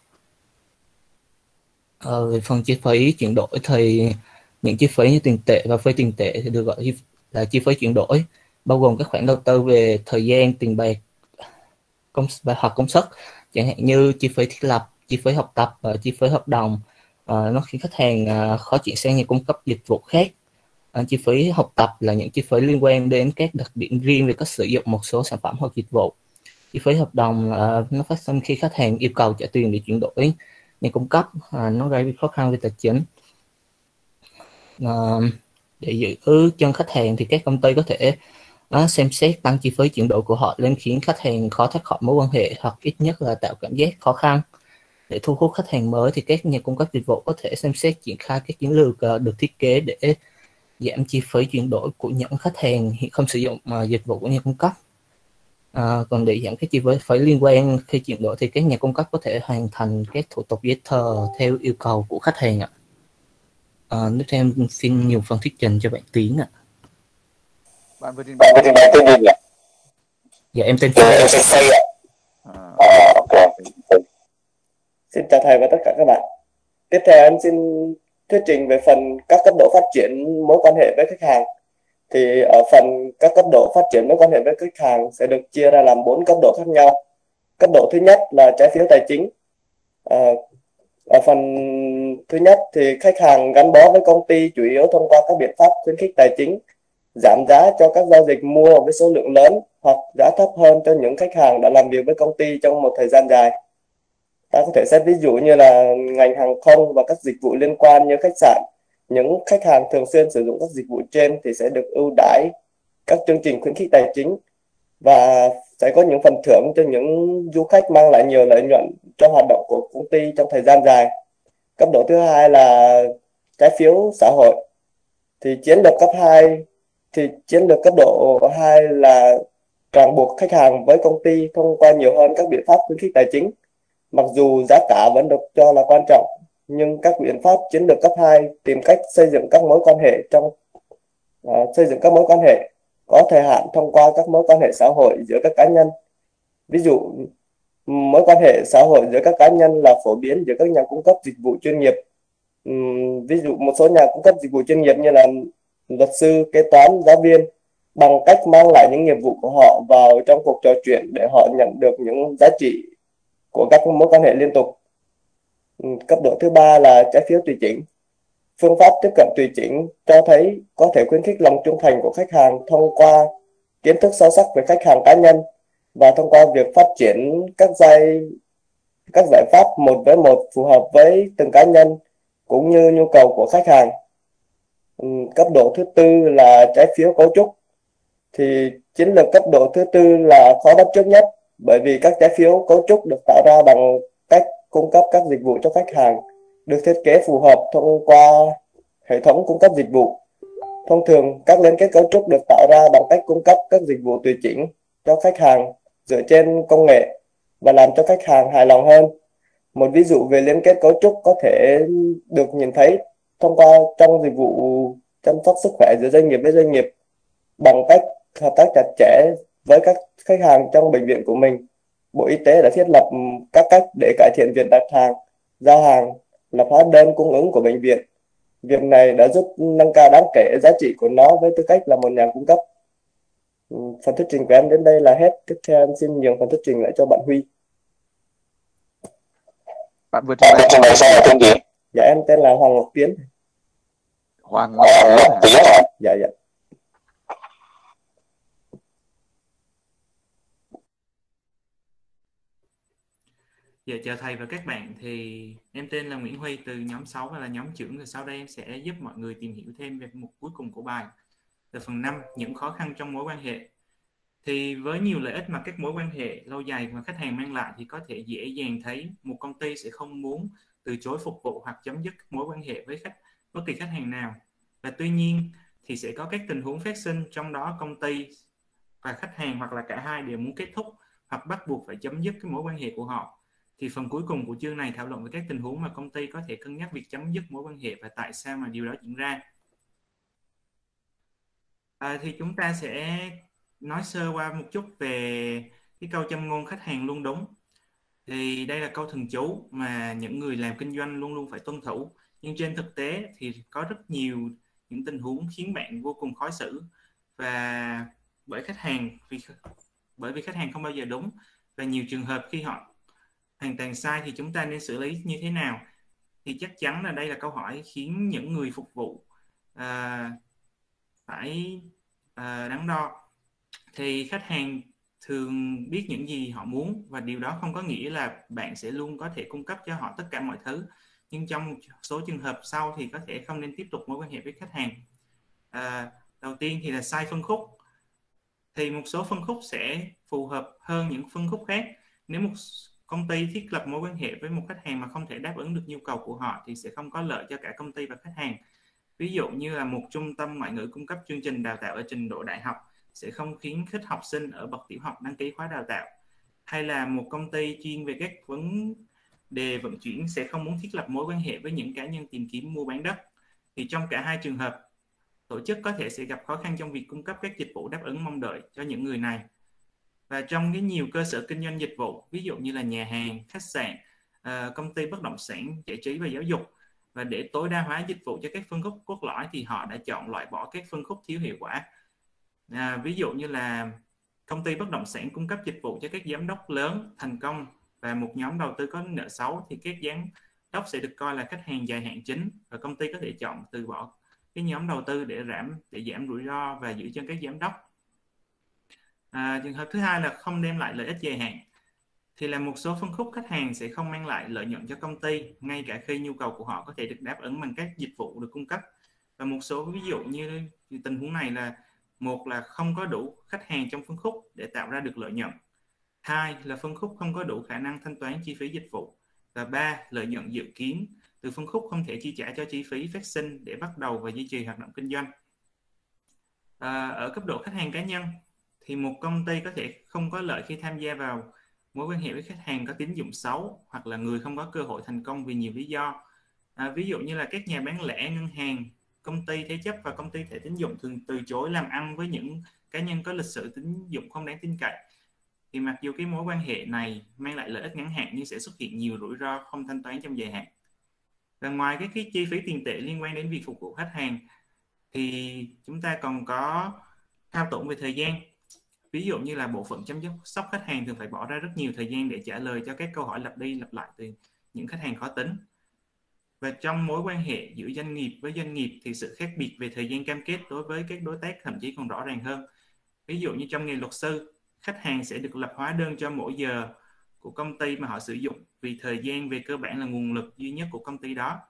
Ờ, về phần chi phí chuyển đổi thì những chi phí như tiền tệ và phí tiền tệ thì được gọi là chi phí chuyển đổi, bao gồm các khoản đầu tư về thời gian, tiền bạc, công và hoặc công sức, chẳng hạn như chi phí thiết lập, chi phí học tập và chi phí hợp đồng. Ờ, nó khiến khách hàng à, khó chuyển sang nhà cung cấp dịch vụ khác. À, chi phí học tập là những chi phí liên quan đến các đặc điểm riêng về cách sử dụng một số sản phẩm hoặc dịch vụ. Chi phí hợp đồng là nó phát sinh khi khách hàng yêu cầu trả tiền để chuyển đổi nhà cung cấp, à, nó gây khó khăn về tài chính. À, để giữ chân khách hàng thì các công ty có thể à, xem xét tăng chi phí chuyển đổi của họ lên, khiến khách hàng khó thoát khỏi mối quan hệ hoặc ít nhất là tạo cảm giác khó khăn. Để thu hút khách hàng mới thì các nhà cung cấp dịch vụ có thể xem xét triển khai các chiến lược uh, được thiết kế để giảm chi phí chuyển đổi của những khách hàng hiện không sử dụng uh, dịch vụ của nhà cung cấp. À, còn để giảm các chi phí liên quan khi chuyển đổi thì các nhà cung cấp có thể hoàn thành các thủ tục giấy tờ theo yêu cầu của khách hàng ạ. À, tiếp theo em xin nhiều phần thuyết trình cho bạn Tiến ạ. Bạn vừa trình bày Bạn vừa trình bày tên gì nhỉ? Dạ em tên Dạ, Phay em ạ. tên Phay ạ. à, À, ok. Xin chào thầy và tất cả các bạn. Tiếp theo em xin thuyết trình về phần các cấp độ phát triển mối quan hệ với khách hàng. Thì ở phần các cấp độ phát triển mối quan hệ với khách hàng sẽ được chia ra làm bốn cấp độ khác nhau. Cấp độ thứ nhất là trái phiếu tài chính. À, ở phần thứ nhất thì khách hàng gắn bó với công ty chủ yếu thông qua các biện pháp khuyến khích tài chính, giảm giá cho các giao dịch mua với số lượng lớn hoặc giá thấp hơn cho những khách hàng đã làm việc với công ty trong một thời gian dài. Ta có thể xét ví dụ như là ngành hàng không và các dịch vụ liên quan như khách sạn. Những khách hàng thường xuyên sử dụng các dịch vụ trên thì sẽ được ưu đãi các chương trình khuyến khích tài chính và sẽ có những phần thưởng cho những du khách mang lại nhiều lợi nhuận cho hoạt động của công ty trong thời gian dài. Cấp độ thứ hai là trái phiếu xã hội. Thì chiến lược cấp hai thì chiến lược cấp độ hai là ràng buộc khách hàng với công ty thông qua nhiều hơn các biện pháp khuyến khích tài chính. Mặc dù giá cả vẫn được cho là quan trọng, nhưng các biện pháp chiến lược cấp hai tìm cách xây dựng các mối quan hệ trong uh, xây dựng các mối quan hệ có thời hạn thông qua các mối quan hệ xã hội giữa các cá nhân. Ví dụ mối quan hệ xã hội giữa các cá nhân là phổ biến giữa các nhà cung cấp dịch vụ chuyên nghiệp. Uhm, ví dụ một số nhà cung cấp dịch vụ chuyên nghiệp như là luật sư, kế toán, giáo viên, bằng cách mang lại những nghiệp vụ của họ vào trong cuộc trò chuyện để họ nhận được những giá trị của các mối quan hệ liên tục. Cấp độ thứ ba là trái phiếu tùy chỉnh. Phương pháp tiếp cận tùy chỉnh cho thấy có thể khuyến khích lòng trung thành của khách hàng thông qua kiến thức sâu sắc về khách hàng cá nhân và thông qua việc phát triển các giải các giải pháp một với một phù hợp với từng cá nhân cũng như nhu cầu của khách hàng. Cấp độ thứ tư là trái phiếu cấu trúc. Thì chiến lược cấp độ thứ tư là khó bắt chước nhất, bởi vì các trái phiếu cấu trúc được tạo ra bằng cách cung cấp các dịch vụ cho khách hàng, được thiết kế phù hợp thông qua hệ thống cung cấp dịch vụ. Thông thường, các liên kết cấu trúc được tạo ra bằng cách cung cấp các dịch vụ tùy chỉnh cho khách hàng dựa trên công nghệ và làm cho khách hàng hài lòng hơn. Một ví dụ về liên kết cấu trúc có thể được nhìn thấy thông qua trong dịch vụ chăm sóc sức khỏe giữa doanh nghiệp với doanh nghiệp bằng cách hợp tác chặt chẽ với các khách hàng trong bệnh viện của mình. Bộ Y tế đã thiết lập các cách để cải thiện việc đặt hàng, giao hàng, lập hóa đơn cung ứng của bệnh viện. Việc này đã giúp nâng cao đáng kể giá trị của nó với tư cách là một nhà cung cấp. Phần thuyết trình của em đến đây là hết. Tiếp theo em xin nhường phần thuyết trình lại cho bạn Huy. Bạn vừa trình bày Trình bày xong là tên gì? Dạ em tên là Hoàng Ngọc Tiến. Hoàng Ngọc Tiến hả? Dạ dạ. Dạ chào thầy và các bạn, thì em tên là Nguyễn Huy từ nhóm sáu và là nhóm trưởng, rồi sau đây em sẽ giúp mọi người tìm hiểu thêm về mục cuối cùng của bài. Từ phần năm, những khó khăn trong mối quan hệ. Thì với nhiều lợi ích mà các mối quan hệ lâu dài mà khách hàng mang lại thì có thể dễ dàng thấy một công ty sẽ không muốn từ chối phục vụ hoặc chấm dứt mối quan hệ với khách bất kỳ khách hàng nào. Và tuy nhiên thì sẽ có các tình huống phát sinh, trong đó công ty và khách hàng hoặc là cả hai đều muốn kết thúc hoặc bắt buộc phải chấm dứt cái mối quan hệ của họ. Thì phần cuối cùng của chương này thảo luận về các tình huống mà công ty có thể cân nhắc việc chấm dứt mối quan hệ và tại sao mà điều đó diễn ra. À, thì chúng ta sẽ nói sơ qua một chút về cái câu châm ngôn khách hàng luôn đúng. Thì đây là câu thần chú mà những người làm kinh doanh luôn luôn phải tuân thủ. Nhưng trên thực tế thì có rất nhiều những tình huống khiến bạn vô cùng khó xử, và bởi khách hàng vì bởi vì khách hàng không bao giờ đúng, và nhiều trường hợp khi họ hoàn toàn sai thì chúng ta nên xử lý như thế nào? Thì chắc chắn là đây là câu hỏi khiến những người phục vụ à, phải à, đắn đo. Thì khách hàng thường biết những gì họ muốn, và điều đó không có nghĩa là bạn sẽ luôn có thể cung cấp cho họ tất cả mọi thứ. Nhưng trong một số trường hợp sau thì có thể không nên tiếp tục mối quan hệ với khách hàng. À, đầu tiên thì là sai phân khúc. Thì một số phân khúc sẽ phù hợp hơn những phân khúc khác. Nếu một công ty thiết lập mối quan hệ với một khách hàng mà không thể đáp ứng được nhu cầu của họ thì sẽ không có lợi cho cả công ty và khách hàng. Ví dụ như là một trung tâm ngoại ngữ cung cấp chương trình đào tạo ở trình độ đại học sẽ không khuyến khích học sinh ở bậc tiểu học đăng ký khóa đào tạo. Hay là một công ty chuyên về các vấn đề vận chuyển sẽ không muốn thiết lập mối quan hệ với những cá nhân tìm kiếm mua bán đất. Thì trong cả hai trường hợp, tổ chức có thể sẽ gặp khó khăn trong việc cung cấp các dịch vụ đáp ứng mong đợi cho những người này. Và trong cái nhiều cơ sở kinh doanh dịch vụ, ví dụ như là nhà hàng, khách sạn, công ty bất động sản, giải trí và giáo dục, và để tối đa hóa dịch vụ cho các phân khúc cốt lõi thì họ đã chọn loại bỏ các phân khúc thiếu hiệu quả. À, ví dụ như là công ty bất động sản cung cấp dịch vụ cho các giám đốc lớn thành công và một nhóm đầu tư có nợ xấu, thì các giám đốc sẽ được coi là khách hàng dài hạn chính, và công ty có thể chọn từ bỏ cái nhóm đầu tư để giảm để giảm rủi ro và giữ chân các giám đốc. À, trường hợp thứ hai là không đem lại lợi ích dài hạn. Thì là một số phân khúc khách hàng sẽ không mang lại lợi nhuận cho công ty, ngay cả khi nhu cầu của họ có thể được đáp ứng bằng các dịch vụ được cung cấp. Và một số ví dụ như tình huống này là: một là không có đủ khách hàng trong phân khúc để tạo ra được lợi nhuận, hai là phân khúc không có đủ khả năng thanh toán chi phí dịch vụ, và ba, lợi nhuận dự kiến từ phân khúc không thể chi trả cho chi phí phát sinh để bắt đầu và duy trì hoạt động kinh doanh. À, ở cấp độ khách hàng cá nhân thì một công ty có thể không có lợi khi tham gia vào mối quan hệ với khách hàng có tín dụng xấu, hoặc là người không có cơ hội thành công vì nhiều lý do. À, ví dụ như là các nhà bán lẻ, ngân hàng, công ty thế chấp và công ty thẻ tín dụng thường từ chối làm ăn với những cá nhân có lịch sử tín dụng không đáng tin cậy. Thì mặc dù cái mối quan hệ này mang lại lợi ích ngắn hạn nhưng sẽ xuất hiện nhiều rủi ro không thanh toán trong dài hạn. Và ngoài cái, cái chi phí tiền tệ liên quan đến việc phục vụ khách hàng thì chúng ta còn có hao tổn về thời gian. Ví dụ như là bộ phận chăm sóc khách hàng thường phải bỏ ra rất nhiều thời gian để trả lời cho các câu hỏi lặp đi lặp lại từ những khách hàng khó tính. Và trong mối quan hệ giữa doanh nghiệp với doanh nghiệp thì sự khác biệt về thời gian cam kết đối với các đối tác thậm chí còn rõ ràng hơn. Ví dụ như trong nghề luật sư, khách hàng sẽ được lập hóa đơn cho mỗi giờ của công ty mà họ sử dụng, vì thời gian về cơ bản là nguồn lực duy nhất của công ty đó.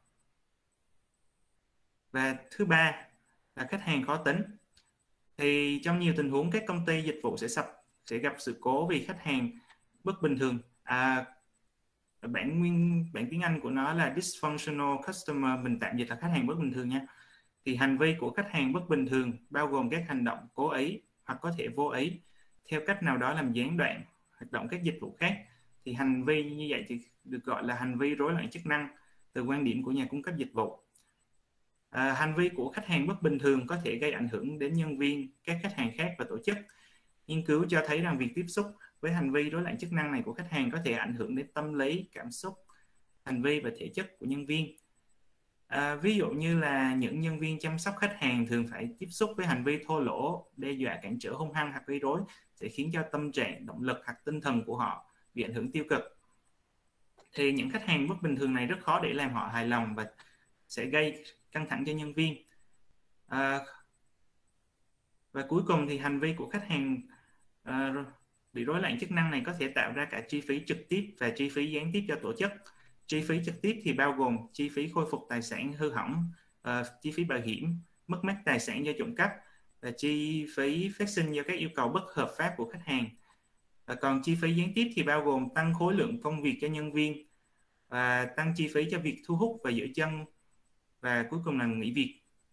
Và thứ ba là khách hàng khó tính. Thì trong nhiều tình huống các công ty dịch vụ sẽ sập sẽ gặp sự cố vì khách hàng bất bình thường. À, bản nguyên bản tiếng Anh của nó là dysfunctional customer, mình tạm dịch là khách hàng bất bình thường nha. Thì hành vi của khách hàng bất bình thường bao gồm các hành động cố ý hoặc có thể vô ý theo cách nào đó làm gián đoạn hoạt động các dịch vụ khác. Thì hành vi như vậy thì được gọi là hành vi rối loạn chức năng từ quan điểm của nhà cung cấp dịch vụ. À, hành vi của khách hàng bất bình thường có thể gây ảnh hưởng đến nhân viên, các khách hàng khác và tổ chức. Nghiên cứu cho thấy rằng việc tiếp xúc với hành vi rối loạn chức năng này của khách hàng có thể ảnh hưởng đến tâm lý, cảm xúc, hành vi và thể chất của nhân viên. À, ví dụ như là những nhân viên chăm sóc khách hàng thường phải tiếp xúc với hành vi thô lỗ, đe dọa, cản trở, hung hăng hoặc gây rối sẽ khiến cho tâm trạng, động lực hoặc tinh thần của họ bị ảnh hưởng tiêu cực. Thì những khách hàng bất bình thường này rất khó để làm họ hài lòng và sẽ gây căng thẳng cho nhân viên. À, và cuối cùng thì hành vi của khách hàng à, bị rối loạn chức năng này có thể tạo ra cả chi phí trực tiếp và chi phí gián tiếp cho tổ chức. Chi phí trực tiếp thì bao gồm chi phí khôi phục tài sản hư hỏng, uh, chi phí bảo hiểm, mất mát tài sản do trộm cắp, và chi phí phát sinh do các yêu cầu bất hợp pháp của khách hàng. Và còn chi phí gián tiếp thì bao gồm tăng khối lượng công việc cho nhân viên, và tăng chi phí cho việc thu hút và giữ chân và cuối cùng là nghỉ việc.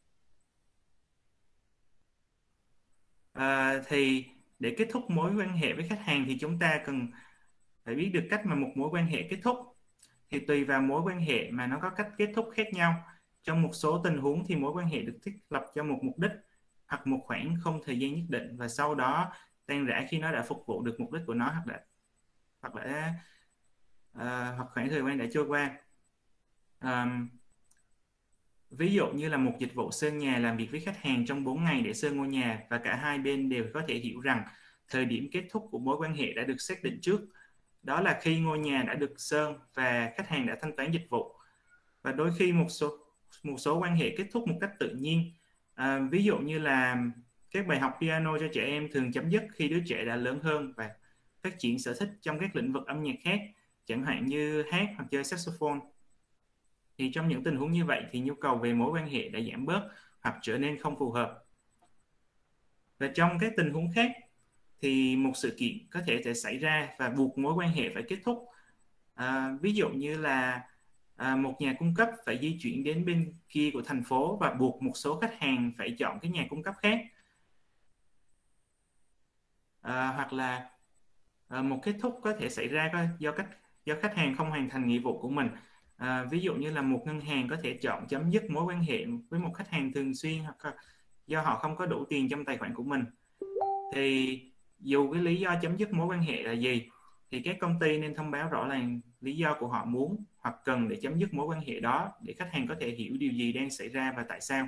À, thì để kết thúc mối quan hệ với khách hàng thì chúng ta cần phải biết được cách mà một mối quan hệ kết thúc. Thì tùy vào mối quan hệ mà nó có cách kết thúc khác nhau. Trong một số tình huống thì mối quan hệ được thiết lập cho một mục đích hoặc một khoảng không thời gian nhất định, và sau đó tan rã khi nó đã phục vụ được mục đích của nó, hoặc là hoặc là uh, hoặc khoảng thời gian đã trôi qua. Um, ví dụ như là một dịch vụ sơn nhà làm việc với khách hàng trong bốn ngày để sơn ngôi nhà, và cả hai bên đều có thể hiểu rằng thời điểm kết thúc của mối quan hệ đã được xác định trước. Đó là khi ngôi nhà đã được sơn và khách hàng đã thanh toán dịch vụ. Và đôi khi một số một số quan hệ kết thúc một cách tự nhiên. À, ví dụ như là các bài học piano cho trẻ em thường chấm dứt khi đứa trẻ đã lớn hơn và phát triển sở thích trong các lĩnh vực âm nhạc khác, chẳng hạn như hát hoặc chơi saxophone. Thì trong những tình huống như vậy thì nhu cầu về mối quan hệ đã giảm bớt hoặc trở nên không phù hợp. Và trong các tình huống khác thì một sự kiện có thể sẽ xảy ra và buộc mối quan hệ phải kết thúc. À, ví dụ như là à, một nhà cung cấp phải di chuyển đến bên kia của thành phố và buộc một số khách hàng phải chọn cái nhà cung cấp khác. À, hoặc là à, một kết thúc có thể xảy ra do cách do khách hàng không hoàn thành nghĩa vụ của mình. À, ví dụ như là một ngân hàng có thể chọn chấm dứt mối quan hệ với một khách hàng thường xuyên, hoặc do họ không có đủ tiền trong tài khoản của mình. Thì dù cái lý do chấm dứt mối quan hệ là gì thì các công ty nên thông báo rõ ràng lý do của họ muốn hoặc cần để chấm dứt mối quan hệ đó, để khách hàng có thể hiểu điều gì đang xảy ra và tại sao.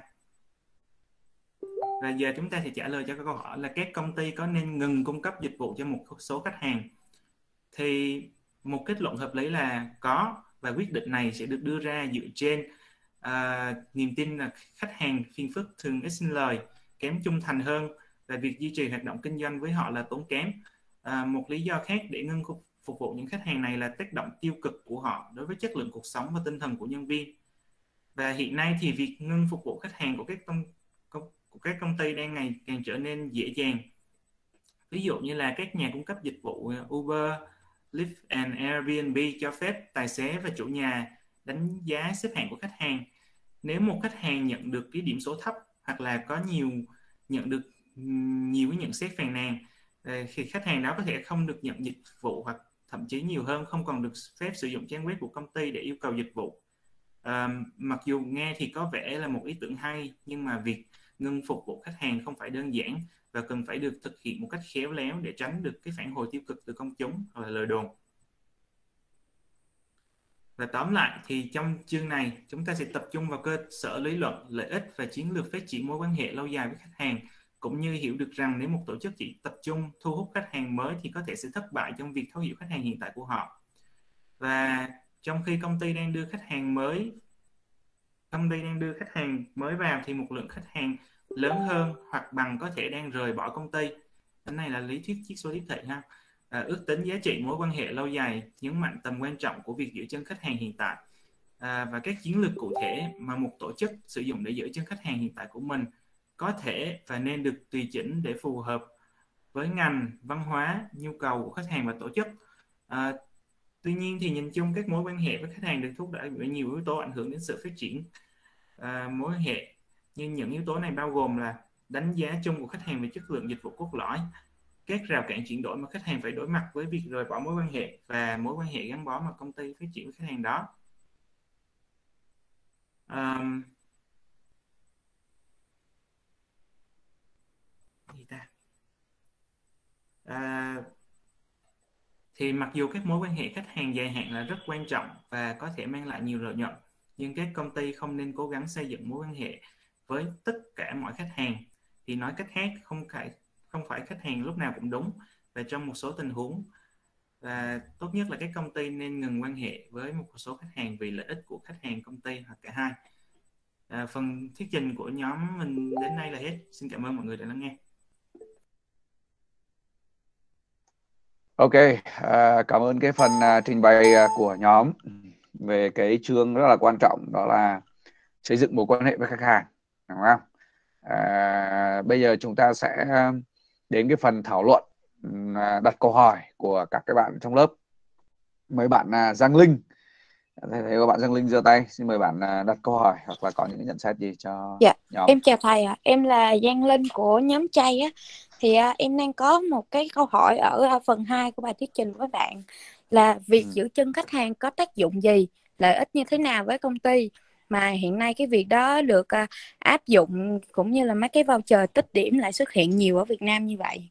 Và giờ chúng ta sẽ trả lời cho câu hỏi là các công ty có nên ngừng cung cấp dịch vụ cho một số khách hàng. Thì một kết luận hợp lý là có, và quyết định này sẽ được đưa ra dựa trên uh, niềm tin là khách hàng phiền phức thường ít xin lời, kém trung thành hơn, và việc duy trì hoạt động kinh doanh với họ là tốn kém. À, một lý do khác để ngưng phục vụ những khách hàng này là tác động tiêu cực của họ đối với chất lượng cuộc sống và tinh thần của nhân viên. Và hiện nay thì việc ngưng phục vụ khách hàng của các công, công, của các công ty đang ngày càng trở nên dễ dàng. Ví dụ như là các nhà cung cấp dịch vụ Uber, Lyft and Airbnb cho phép tài xế và chủ nhà đánh giá xếp hạng của khách hàng. Nếu một khách hàng nhận được cái điểm số thấp hoặc là có nhiều nhận được nhiều cái nhận xét phàn nàn, thì khách hàng đó có thể không được nhận dịch vụ, hoặc thậm chí nhiều hơn không còn được phép sử dụng trang web của công ty để yêu cầu dịch vụ. À, mặc dù nghe thì có vẻ là một ý tưởng hay, nhưng mà việc ngưng phục vụ khách hàng không phải đơn giản và cần phải được thực hiện một cách khéo léo để tránh được cái phản hồi tiêu cực từ công chúng hoặc là lời đồn. Và tóm lại thì trong chương này chúng ta sẽ tập trung vào cơ sở lý luận, lợi ích và chiến lược phát triển mối quan hệ lâu dài với khách hàng, cũng như hiểu được rằng nếu một tổ chức chỉ tập trung thu hút khách hàng mới thì có thể sẽ thất bại trong việc thấu hiểu khách hàng hiện tại của họ. Và trong khi công ty đang đưa khách hàng mới công ty đang đưa khách hàng mới vào thì một lượng khách hàng lớn hơn hoặc bằng có thể đang rời bỏ công ty. Cái này là lý thuyết chiết số tiếp thị ha. À, ước tính giá trị mối quan hệ lâu dài nhấn mạnh tầm quan trọng của việc giữ chân khách hàng hiện tại, à, và các chiến lược cụ thể mà một tổ chức sử dụng để giữ chân khách hàng hiện tại của mình có thể và nên được tùy chỉnh để phù hợp với ngành, văn hóa, nhu cầu của khách hàng và tổ chức. À, tuy nhiên thì nhìn chung các mối quan hệ với khách hàng được thúc đẩy bởi nhiều yếu tố ảnh hưởng đến sự phát triển à, mối quan hệ. Nhưng những yếu tố này bao gồm là đánh giá chung của khách hàng về chất lượng dịch vụ cốt lõi, các rào cản chuyển đổi mà khách hàng phải đối mặt với việc rời bỏ mối quan hệ, và mối quan hệ gắn bó mà công ty phát triển với khách hàng đó. Um, gì ta? À, thì mặc dù các mối quan hệ khách hàng dài hạn là rất quan trọng và có thể mang lại nhiều lợi nhuận, nhưng các công ty không nên cố gắng xây dựng mối quan hệ với tất cả mọi khách hàng. Thì nói cách khác, không phải không phải khách hàng lúc nào cũng đúng, và trong một số tình huống và tốt nhất là các công ty nên ngừng quan hệ với một số khách hàng vì lợi ích của khách hàng, công ty hoặc cả hai. À, phần thuyết trình của nhóm mình đến đây là hết. Xin cảm ơn mọi người đã lắng nghe. Ok, à, cảm ơn cái phần à, trình bày của nhóm về cái chương rất là quan trọng, đó là xây dựng mối quan hệ với khách hàng, đúng không? À, bây giờ chúng ta sẽ đến cái phần thảo luận, à, đặt câu hỏi của các cái bạn trong lớp. Mấy bạn à, Giang Linh Thấy, thấy có bạn Giang Linh giơ tay, xin mời bạn à, đặt câu hỏi hoặc là có những nhận xét gì cho Dạ, nhóm. em chào thầy ạ. Em là Giang Linh của nhóm chay á. Thì à, em đang có một cái câu hỏi ở à, phần hai của bài thuyết trình với bạn là việc Ừ. giữ chân khách hàng có tác dụng gì, lợi ích như thế nào với công ty, mà hiện nay cái việc đó được à, áp dụng cũng như là mấy cái voucher tích điểm lại xuất hiện nhiều ở Việt Nam như vậy.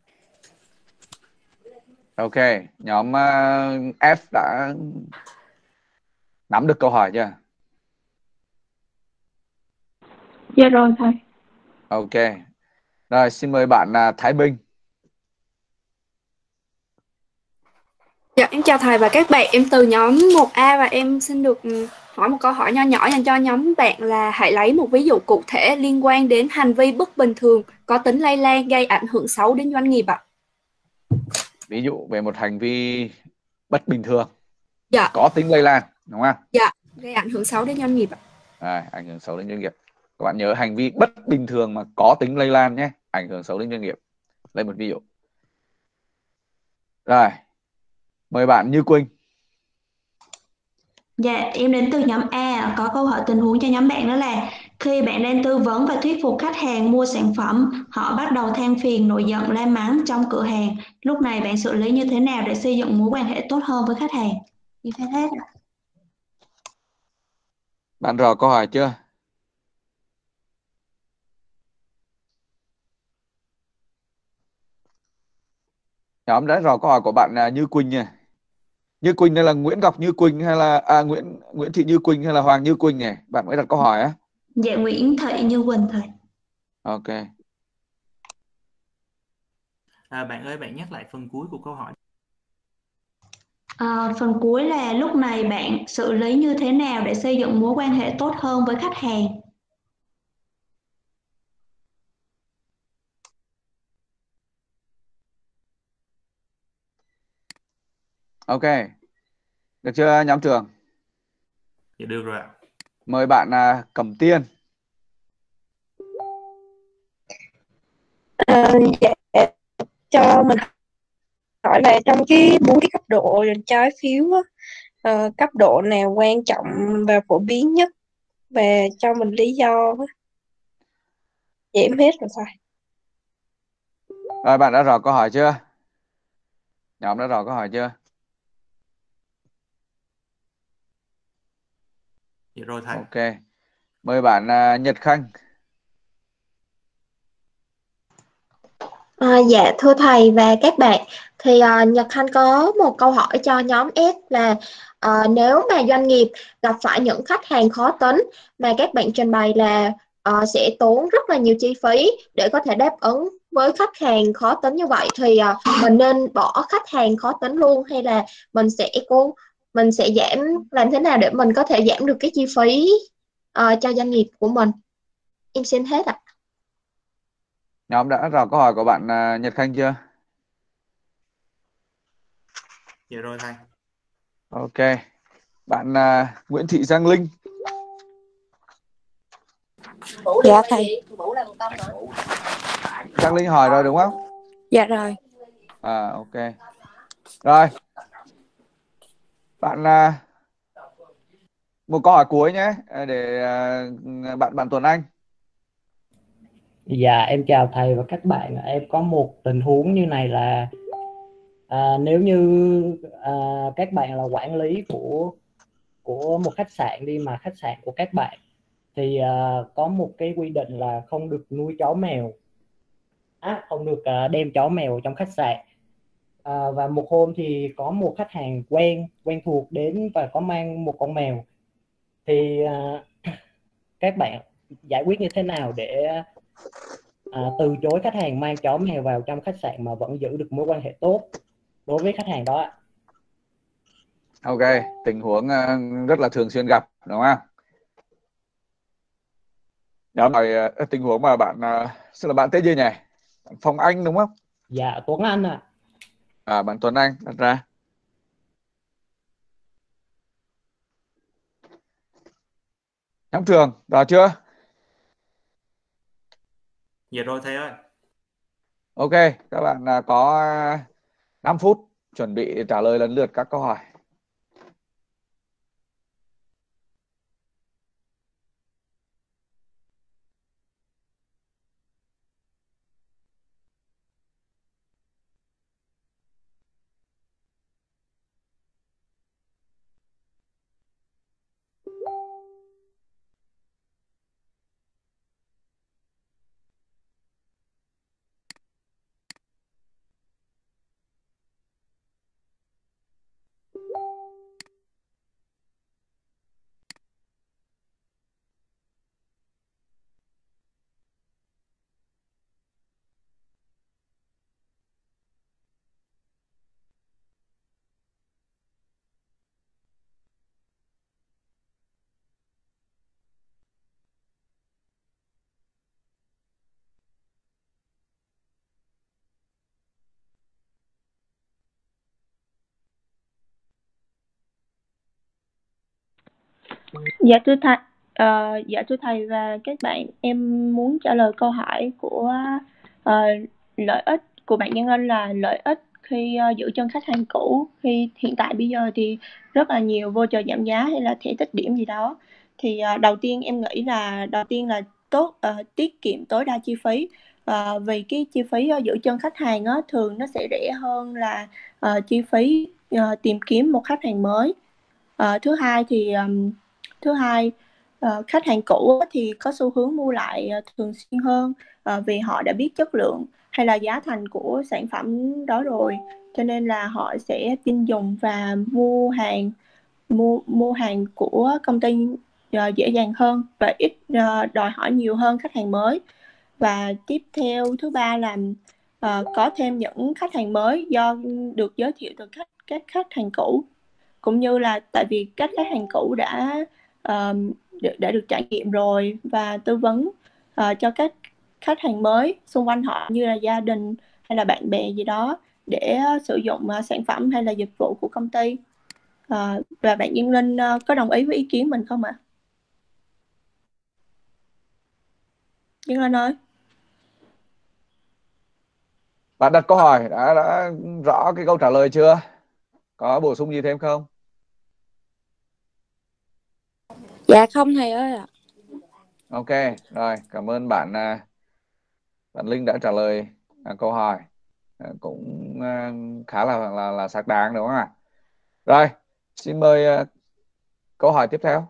Ok, nhóm à, F đã nắm được câu hỏi chưa? Dạ rồi thầy. Ok. Rồi, xin mời bạn à, Thái Bình. Dạ, em chào thầy và các bạn, em từ nhóm một A và em xin được ừ, hỏi một câu hỏi nho nhỏ dành cho nhóm bạn là hãy lấy một ví dụ cụ thể liên quan đến hành vi bất bình thường có tính lây lan gây ảnh hưởng xấu đến doanh nghiệp ạ. Ví dụ về một hành vi bất bình thường Dạ, có tính lây lan, đúng không? dạ, gây ảnh hưởng xấu đến doanh nghiệp ạ. À, ảnh hưởng xấu đến doanh nghiệp. Các bạn nhớ hành vi bất bình thường mà có tính lây lan nhé, ảnh hưởng xấu đến doanh nghiệp. Lấy một ví dụ. Rồi, mời bạn Như Quỳnh. Dạ, em đến từ nhóm A, có câu hỏi tình huống cho nhóm bạn đó là khi bạn đang tư vấn và thuyết phục khách hàng mua sản phẩm, họ bắt đầu than phiền, nổi giận, la mắng trong cửa hàng. Lúc này bạn xử lý như thế nào để xây dựng mối quan hệ tốt hơn với khách hàng? Như thế hết ạ. Bạn rõ câu hỏi chưa? Nhóm đã rõ câu hỏi của bạn là Như Quỳnh nhỉ? Như Quỳnh đây là Nguyễn Ngọc Như Quỳnh hay là à, Nguyễn Nguyễn Thị Như Quỳnh hay là Hoàng Như Quỳnh nhỉ? Bạn mới đặt câu hỏi á. Dạ, Nguyễn Thị Như Quỳnh thầy. Ok. À, bạn ơi, bạn nhắc lại phần cuối của câu hỏi. À, phần cuối là lúc này bạn xử lý như thế nào để xây dựng mối quan hệ tốt hơn với khách hàng? Ok. Được chưa nhóm trưởng? Dạ được rồi ạ. Mời bạn à, Cẩm Tiên. À, dạ, cho mình hỏi là trong cái bốn cái cấp độ trái phiếu á, ờ, cấp độ nào quan trọng và phổ biến nhất, và cho mình lý do á. Dạ em hết rồi thầy. Rồi, bạn đã rõ câu hỏi chưa? Nhóm đã rõ câu hỏi chưa? Dạ rồi thầy. Ok. Mời bạn à, Nhật Khanh. À, dạ thưa thầy và các bạn, thì à, Nhật Khanh có một câu hỏi cho nhóm S là à, nếu mà doanh nghiệp gặp phải những khách hàng khó tính mà các bạn trình bày là à, sẽ tốn rất là nhiều chi phí để có thể đáp ứng với khách hàng khó tính như vậy, thì à, mình nên bỏ khách hàng khó tính luôn, hay là mình sẽ cố mình sẽ giảm làm thế nào để mình có thể giảm được cái chi phí à, cho doanh nghiệp của mình? Em xin hết ạ. Nhóm đã rõ câu hỏi của bạn à, Nhật Khanh chưa? Dạ rồi thầy. Ok. Bạn à, Nguyễn Thị Giang Linh. Dạ thầy. Giang Linh hỏi rồi đúng không? Dạ rồi. À ok. Rồi. Bạn à, một câu hỏi cuối nhé để à, bạn bạn Tuấn Anh. Dạ em chào thầy và các bạn. Em có một tình huống như này là à, nếu như à, các bạn là quản lý của của một khách sạn đi, mà khách sạn của các bạn thì à, có một cái quy định là không được nuôi chó mèo, à, không được à, đem chó mèo trong khách sạn. À, và một hôm thì có một khách hàng quen quen thuộc đến và có mang một con mèo, thì à, các bạn giải quyết như thế nào để à, từ chối khách hàng mang chó mèo vào trong khách sạn mà vẫn giữ được mối quan hệ tốt đối với khách hàng đó? Ok, tình huống uh, rất là thường xuyên gặp đúng không? Nhóm hỏi uh, tình huống mà bạn uh, xin là bạn tên gì nhỉ? Bạn Phong Anh đúng không? Dạ Tuấn Anh ạ. À. à bạn Tuấn Anh đặt ra. Nhóm trường vào chưa? Dạ rồi thầy ơi. Ok, các bạn uh, có năm phút chuẩn bị trả lời lần lượt các câu hỏi. Dạ thưa thầy, ờ, dạ thưa thầy và các bạn, em muốn trả lời câu hỏi của ờ, lợi ích của bạn Nhân Anh là lợi ích khi ờ, giữ chân khách hàng cũ, khi hiện tại bây giờ thì rất là nhiều voucher giảm giá hay là thẻ tích điểm gì đó. Thì ờ, đầu tiên em nghĩ là đầu tiên là tốt ờ, tiết kiệm tối đa chi phí. Ờ, vì cái chi phí ờ, giữ chân khách hàng á, thường nó sẽ rẻ hơn là ờ, chi phí ờ, tìm kiếm một khách hàng mới. Ờ, thứ hai thì ừm, thứ hai ờ, khách hàng cũ á thì có xu hướng mua lại ờ, thường xuyên hơn ờ, vì họ đã biết chất lượng hay là giá thành của sản phẩm đó rồi, cho nên là họ sẽ tin dùng và mua hàng mua mua hàng của công ty ờ, dễ dàng hơn và ít ờ, đòi hỏi nhiều hơn khách hàng mới. Và tiếp theo thứ ba là ờ, có thêm những khách hàng mới do được giới thiệu từ các các khách hàng cũ, cũng như là tại vì các khách hàng cũ đã um, đã được trải nghiệm rồi và tư vấn uh, cho các khách hàng mới xung quanh họ như là gia đình hay là bạn bè gì đó để uh, sử dụng uh, sản phẩm hay là dịch vụ của công ty. Uh, và bạn Yên Linh uh, có đồng ý với ý kiến mình không ạ? Yên Linh ơi. Bạn đặt câu hỏi đã đã rõ cái câu trả lời chưa? Có bổ sung gì thêm không? Dạ không thầy ơi ạ. Ok, rồi cảm ơn bạn à, bạn Linh đã trả lời à, câu hỏi à, cũng à, khá là là là xác đáng đúng không ạ? Rồi, xin mời à, câu hỏi tiếp theo.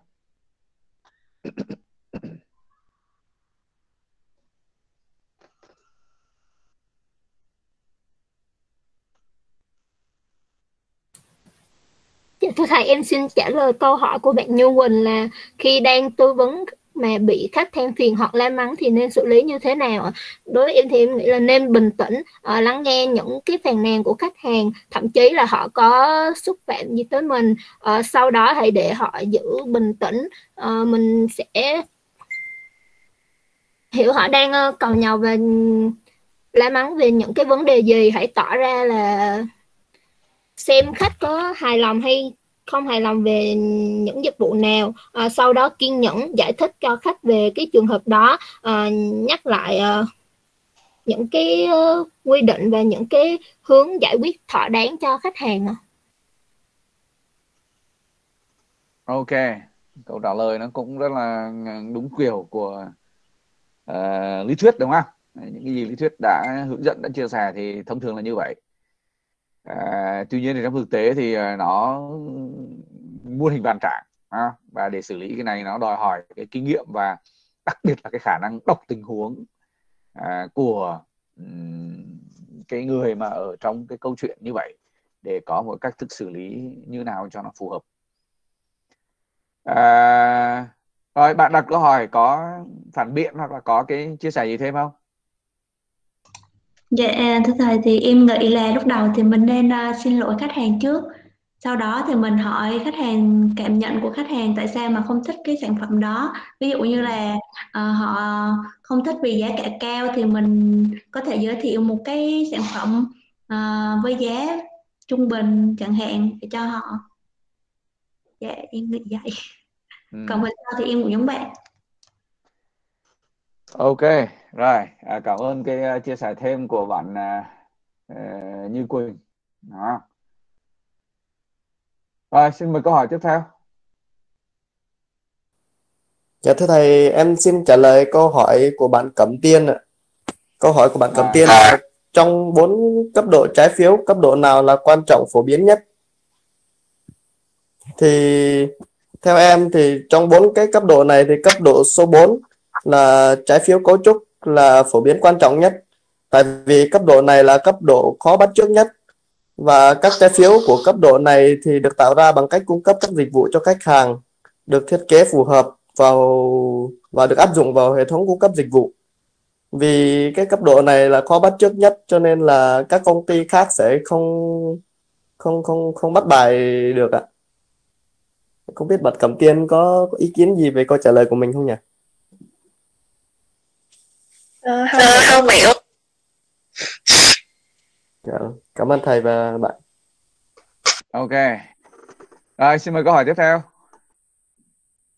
Dạ, thưa thầy, em xin trả lời câu hỏi của bạn Như Quỳnh là khi đang tư vấn mà bị khách than phiền hoặc la mắng thì nên xử lý như thế nào ạ? Đối với em thì em nghĩ là nên bình tĩnh, uh, lắng nghe những cái phàn nàn của khách hàng, thậm chí là họ có xúc phạm gì tới mình, uh, sau đó hãy để họ giữ bình tĩnh, uh, mình sẽ hiểu họ đang uh, cầu nhàu và la mắng về những cái vấn đề gì, hãy tỏ ra là xem khách có hài lòng hay không hài lòng về những dịch vụ nào, à, sau đó kiên nhẫn giải thích cho khách về cái trường hợp đó, à, nhắc lại à, những cái uh, quy định và những cái hướng giải quyết thỏa đáng cho khách hàng. Ok, câu trả lời nó cũng rất là đúng kiểu của uh, lý thuyết đúng không? Những cái gì lý thuyết đã hướng dẫn, đã chia sẻ thì thông thường là như vậy. À, tuy nhiên thì trong thực tế thì nó muôn hình vạn trạng à, và để xử lý cái này nó đòi hỏi cái kinh nghiệm và đặc biệt là cái khả năng đọc tình huống à, của um, cái người mà ở trong cái câu chuyện như vậy để có một cách thức xử lý như nào cho nó phù hợp. À, rồi bạn đặt câu hỏi có phản biện hoặc là có cái chia sẻ gì thêm không? Dạ thưa thầy, thì em nghĩ là lúc đầu thì mình nên uh, xin lỗi khách hàng trước, sau đó thì mình hỏi khách hàng cảm nhận của khách hàng tại sao mà không thích cái sản phẩm đó. Ví dụ như là uh, họ không thích vì giá cả cao thì mình có thể giới thiệu một cái sản phẩm uh, với giá trung bình chẳng hạn để cho họ. Dạ em nghĩ vậy. Ừ. Còn về sau thì em cũng giống bạn. Ok, rồi à, cảm ơn cái uh, chia sẻ thêm của bạn uh, uh, Như Quỳnh. Đó. Rồi, xin mời câu hỏi tiếp theo. Dạ thưa thầy, em xin trả lời câu hỏi của bạn Cẩm Tiên ạ. Câu hỏi của bạn Cẩm À. Tiên là trong bốn cấp độ trái phiếu, cấp độ nào là quan trọng phổ biến nhất? Thì theo em thì trong bốn cái cấp độ này thì cấp độ số bốn là trái phiếu cấu trúc là phổ biến quan trọng nhất. Tại vì cấp độ này là cấp độ khó bắt chước nhất. Và các trái phiếu của cấp độ này thì được tạo ra bằng cách cung cấp các dịch vụ cho khách hàng, được thiết kế phù hợp vào và được áp dụng vào hệ thống cung cấp dịch vụ. Vì cái cấp độ này là khó bắt chước nhất cho nên là các công ty khác sẽ không không không không bắt bài được ạ. Không biết bạn Cẩm Tiên có, có ý kiến gì về câu trả lời của mình không nhỉ? Ờ, không mẹ. Dạ, cảm ơn thầy và bạn. Ok. Rồi, xin mời câu hỏi tiếp theo.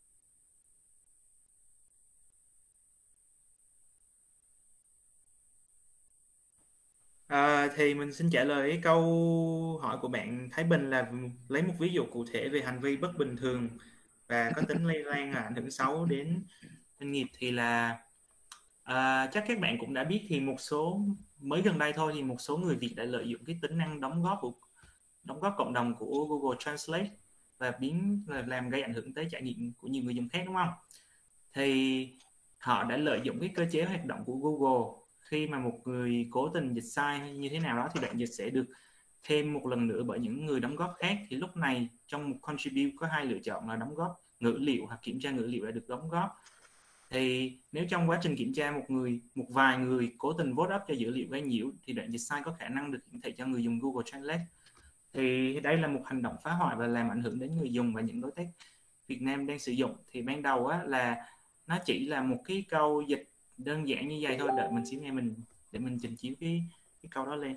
thì mình xin trả lời cái câu hỏi của bạn Thái Bình là lấy một ví dụ cụ thể về hành vi bất bình thường và có tính lây lan và ảnh hưởng xấu đến doanh nghiệp. Thì là à, chắc các bạn cũng đã biết, thì một số mới gần đây thôi thì một số người Việt đã lợi dụng cái tính năng đóng góp của đóng góp cộng đồng của Google Translate và biến là làm gây ảnh hưởng tới trải nghiệm của nhiều người dùng khác, đúng không? Thì họ đã lợi dụng cái cơ chế hoạt động của Google. Khi mà một người cố tình dịch sai hay như thế nào đó thì đoạn dịch sẽ được thêm một lần nữa bởi những người đóng góp khác. Thì lúc này trong một contribute có hai lựa chọn là đóng góp ngữ liệu hoặc kiểm tra ngữ liệu đã được đóng góp. Thì nếu trong quá trình kiểm tra một người một vài người cố tình vote up cho dữ liệu gây nhiễu thì đoạn dịch sai có khả năng được hiển thị cho người dùng Google Translate. Thì đây là một hành động phá hoại và làm ảnh hưởng đến người dùng và những đối tác Việt Nam đang sử dụng. Thì ban đầu á, là nó chỉ là một cái câu dịch đơn giản như vậy thôi. Đợi mình xíu nghe mình để mình trình chiếu cái cái câu đó lên.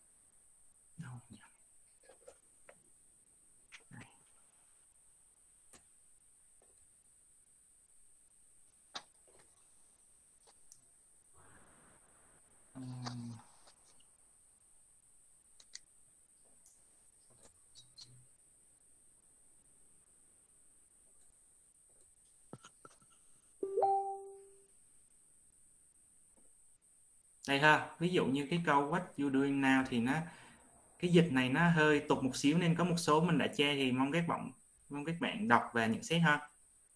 Đây ha, ví dụ như cái câu what you doing now thì nó cái dịch này nó hơi tục một xíu nên có một số mình đã che, thì mong các bạn mong các bạn đọc và nhận xét ha.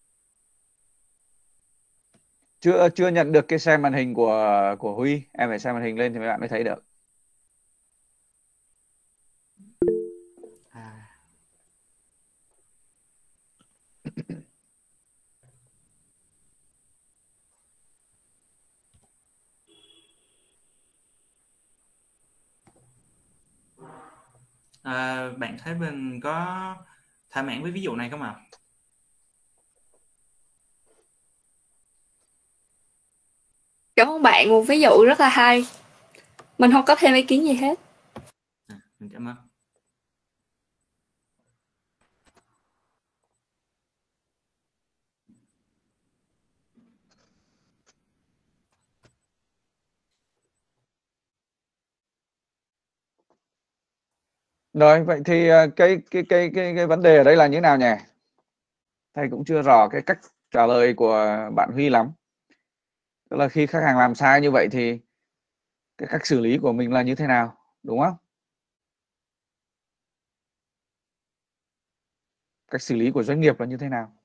Chưa chưa nhận được cái share màn hình của của Huy, em phải share màn hình lên thì mấy bạn mới thấy được. À. À, bạn Thái Bình có thỏa mãn với ví dụ này không ạ? À? Cảm ơn bạn, một ví dụ rất là hay. Mình không có thêm ý kiến gì hết. À, mình cảm ơn. Rồi, vậy thì cái cái cái cái cái vấn đề ở đây là như thế nào nhỉ? Thầy cũng chưa rõ cái cách trả lời của bạn Huy lắm. Tức là khi khách hàng làm sai như vậy thì cái cách xử lý của mình là như thế nào, đúng không? Cách xử lý của doanh nghiệp là như thế nào?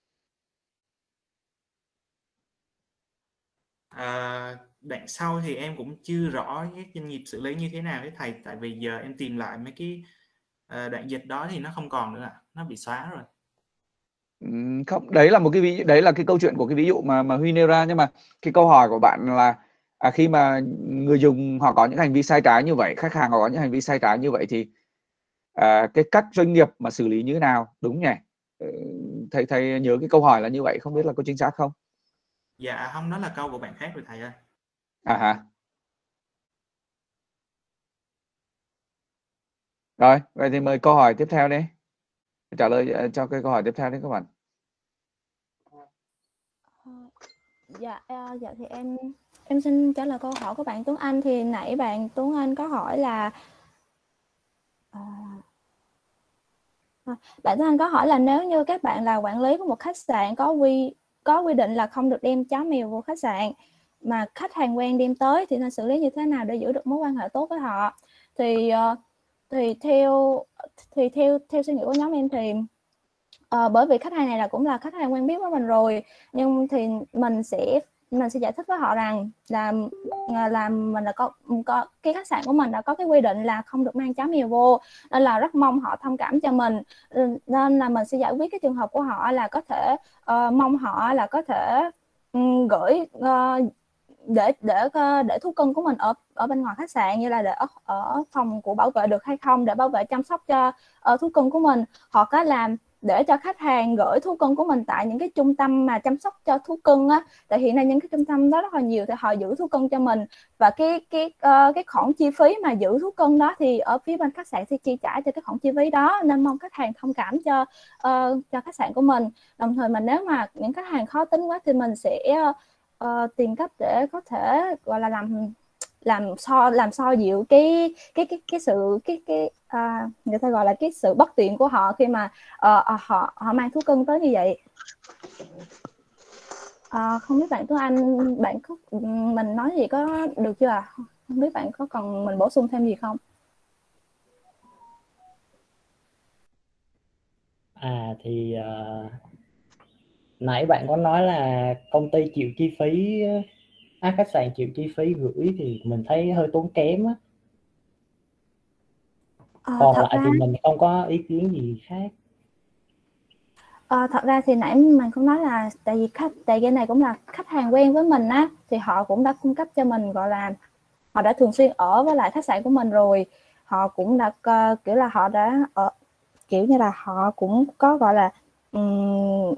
À, đoạn sau thì em cũng chưa rõ các doanh nghiệp xử lý như thế nào với thầy, tại vì giờ em tìm lại mấy cái uh, đoạn dịch đó thì nó không còn nữa, nó bị xóa rồi. Không, đấy là một cái ví đấy là cái câu chuyện của cái ví dụ mà mà Huy nêu ra, nhưng mà cái câu hỏi của bạn là à, khi mà người dùng họ có những hành vi sai trái như vậy, khách hàng họ có những hành vi sai trái như vậy thì à, cái cách doanh nghiệp mà xử lý như thế nào, đúng nhỉ? Thầy thầy nhớ cái câu hỏi là như vậy, không biết là có chính xác không? Dạ không, đó là câu của bạn khác rồi thầy ơi. À hả? Rồi, vậy thì mời câu hỏi tiếp theo đi. Trả lời cho cái câu hỏi tiếp theo đấy các bạn. Dạ, dạ thì em em xin trả lời câu hỏi của bạn Tuấn Anh. Thì nãy bạn Tuấn Anh có hỏi là à, bạn Tuấn Anh có hỏi là nếu như các bạn là quản lý của một khách sạn có quy có quy định là không được đem chó mèo vô khách sạn mà khách hàng quen đem tới thì nên xử lý như thế nào để giữ được mối quan hệ tốt với họ? Thì thì theo thì theo theo suy nghĩ của nhóm em thì uh, bởi vì khách hàng này là cũng là khách hàng quen biết với mình rồi, nhưng thì mình sẽ mình sẽ giải thích với họ rằng là là mình là có, có cái khách sạn của mình đã có cái quy định là không được mang chó mèo vô, nên là rất mong họ thông cảm cho mình, nên là mình sẽ giải quyết cái trường hợp của họ là có thể uh, mong họ là có thể um, gửi uh, để để để thú cưng của mình ở ở bên ngoài khách sạn, như là để ở, ở phòng của bảo vệ được hay không, để bảo vệ chăm sóc cho uh, thú cưng của mình, hoặc là làm để cho khách hàng gửi thú cưng của mình tại những cái trung tâm mà chăm sóc cho thú cưng á, tại hiện nay những cái trung tâm đó rất là nhiều thì họ giữ thú cưng cho mình, và cái cái uh, cái khoản chi phí mà giữ thú cưng đó thì ở phía bên khách sạn sẽ chi trả cho cái khoản chi phí đó, nên mong khách hàng thông cảm cho uh, cho khách sạn của mình. Đồng thời mà nếu mà những khách hàng khó tính quá thì mình sẽ uh, tìm cách để có thể gọi là làm làm so làm so dịu cái cái cái cái sự cái cái à, người ta gọi là cái sự bất tiện của họ khi mà uh, họ họ mang thú cưng tới như vậy. À, không biết bạn Tuấn Anh, bạn có mình nói gì có được chưa ạ? À? Không biết bạn có cần mình bổ sung thêm gì không? À thì uh, nãy bạn có nói là công ty chịu chi phí, à, khách sạn chịu chi phí gửi thì mình thấy hơi tốn kém á. À, Còn thật lại ra... thì mình không có ý kiến gì khác. À, thật ra thì nãy mình cũng nói là tại vì khách tại cái này cũng là khách hàng quen với mình á, thì họ cũng đã cung cấp cho mình, gọi là họ đã thường xuyên ở với lại khách sạn của mình rồi, họ cũng đã uh, kiểu là họ đã ở kiểu như là họ cũng có gọi là um,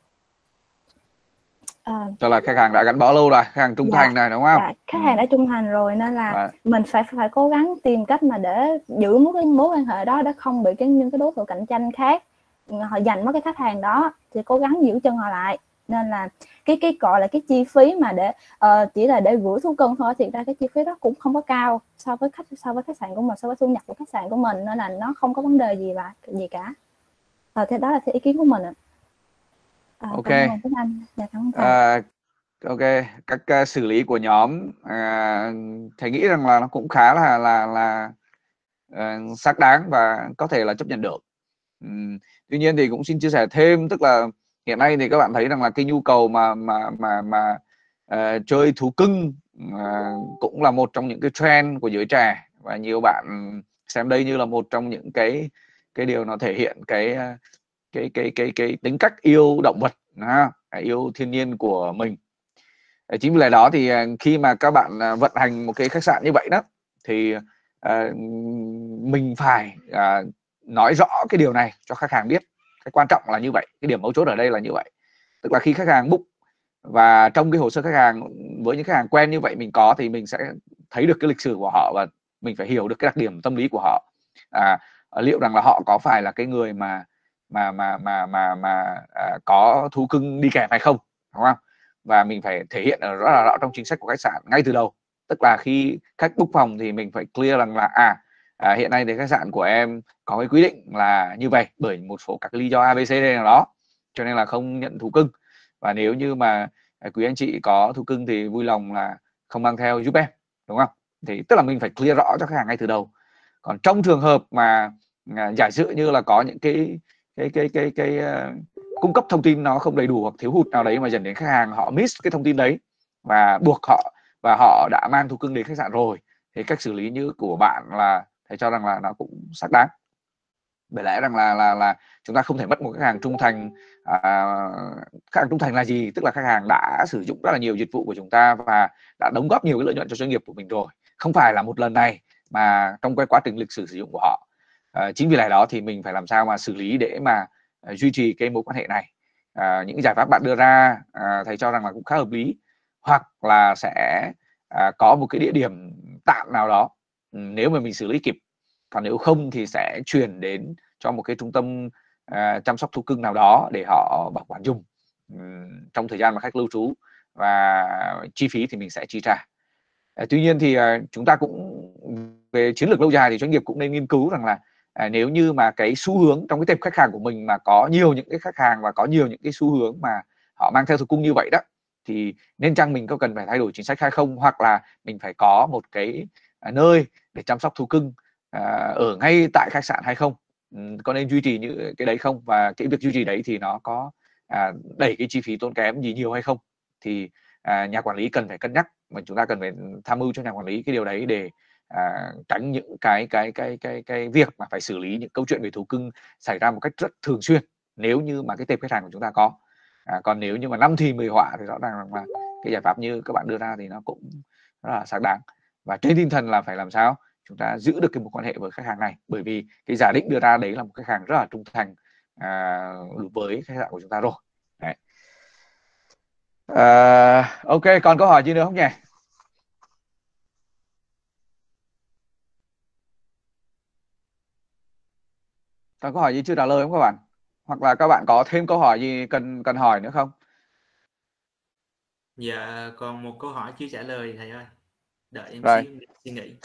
à, tức là khách hàng đã gắn bó lâu rồi, khách hàng trung dạ, thành này đúng không? Dạ, khách hàng đã trung thành rồi nên là à. mình phải phải cố gắng tìm cách mà để giữ mối cái mối quan hệ đó, để không bị cái những cái đối thủ cạnh tranh khác họ giành mất cái khách hàng đó, thì cố gắng giữ chân họ lại. Nên là cái cái gọi là cái chi phí mà để uh, chỉ là để gửi thú cưng thôi, thì ra cái chi phí đó cũng không có cao so với khách so với khách sạn của mình, so với thu nhập của khách sạn của mình, nên là nó không có vấn đề gì và gì cả. À, thế đó là cái ý kiến của mình ạ. À, ok. Cảm ơn anh. Dạ, cảm ơn thầy. À, ok, cách uh, xử lý của nhóm uh, thầy nghĩ rằng là nó cũng khá là là là uh, xác đáng và có thể là chấp nhận được. Um, tuy nhiên thì cũng xin chia sẻ thêm, tức là hiện nay thì các bạn thấy rằng là cái nhu cầu mà mà mà mà uh, chơi thú cưng uh, cũng là một trong những cái trend của giới trẻ, và nhiều bạn xem đây như là một trong những cái cái điều nó thể hiện cái cái cái cái cái tính cách yêu động vật, ha, yêu thiên nhiên của mình. Chính vì lẽ đó thì khi mà các bạn vận hành một cái khách sạn như vậy đó, thì uh, mình phải uh, nói rõ cái điều này cho khách hàng biết. Cái quan trọng là như vậy, cái điểm mấu chốt ở đây là như vậy. Tức là khi khách hàng book và trong cái hồ sơ khách hàng với những khách hàng quen như vậy mình có, thì mình sẽ thấy được cái lịch sử của họ và mình phải hiểu được cái đặc điểm tâm lý của họ. À, liệu rằng là họ có phải là cái người mà mà mà mà mà mà à, có thú cưng đi kèm hay không, đúng không? Và mình phải thể hiện rất là rõ trong chính sách của khách sạn ngay từ đầu. Tức là khi khách book phòng thì mình phải clear rằng là à, à hiện nay thì khách sạn của em có cái quy định là như vậy bởi một số các lý do a bê xê đê nào đó, cho nên là không nhận thú cưng. Và nếu như mà quý anh chị có thú cưng thì vui lòng là không mang theo giúp em, đúng không? Thì tức là mình phải clear rõ cho khách hàng ngay từ đầu. Còn trong trường hợp mà à, giả sử như là có những cái cái cái cái cái, cái uh, cung cấp thông tin nó không đầy đủ hoặc thiếu hụt nào đấy mà dẫn đến khách hàng họ miss cái thông tin đấy và buộc họ và họ đã mang thú cưng đến khách sạn rồi, thì cách xử lý như của bạn là thầy cho rằng là nó cũng xác đáng. Bởi lẽ rằng là là là chúng ta không thể mất một khách hàng trung thành. À, khách hàng trung thành là gì? Tức là khách hàng đã sử dụng rất là nhiều dịch vụ của chúng ta và đã đóng góp nhiều cái lợi nhuận cho doanh nghiệp của mình rồi, không phải là một lần này mà trong cái quá trình lịch sử sử dụng của họ. À, chính vì lẽ đó thì mình phải làm sao mà xử lý để mà uh, duy trì cái mối quan hệ này. À, những giải pháp bạn đưa ra à, thầy cho rằng là cũng khá hợp lý, hoặc là sẽ à, có một cái địa điểm tạm nào đó nếu mà mình xử lý kịp, còn nếu không thì sẽ chuyển đến cho một cái trung tâm uh, chăm sóc thú cưng nào đó để họ bảo quản dùng um, trong thời gian mà khách lưu trú, và chi phí thì mình sẽ chi trả. Uh, tuy nhiên thì uh, chúng ta cũng về chiến lược lâu dài thì doanh nghiệp cũng nên nghiên cứu rằng là uh, nếu như mà cái xu hướng trong cái tệp khách hàng của mình mà có nhiều những cái khách hàng và có nhiều những cái xu hướng mà họ mang theo thú cưng như vậy đó, thì nên chăng mình có cần phải thay đổi chính sách hay không, hoặc là mình phải có một cái uh, nơi để chăm sóc thú cưng À, ở ngay tại khách sạn hay không, ừ, có nên duy trì những cái đấy không, và cái việc duy trì đấy thì nó có à, đẩy cái chi phí tốn kém gì nhiều hay không, thì à, nhà quản lý cần phải cân nhắc, mà chúng ta cần phải tham mưu cho nhà quản lý cái điều đấy để à, tránh những cái cái cái cái cái việc mà phải xử lý những câu chuyện về thú cưng xảy ra một cách rất thường xuyên nếu như mà cái tệp khách hàng của chúng ta có. À, còn nếu như mà năm thì mười họa thì rõ ràng là cái giải pháp như các bạn đưa ra thì nó cũng rất là xác đáng, và trên tinh thần là phải làm sao chúng ta giữ được cái mối quan hệ với khách hàng này, bởi vì cái giả định đưa ra đấy là một khách hàng rất là trung thành à, với khách sạn của chúng ta rồi. Đấy. À, ok, còn câu hỏi gì nữa không nhỉ? Còn câu hỏi gì chưa trả lời không các bạn? Hoặc là các bạn có thêm câu hỏi gì cần cần hỏi nữa không? Dạ còn một câu hỏi chưa trả lời thầy ơi. đợi em Rồi. xíu để suy nghĩ.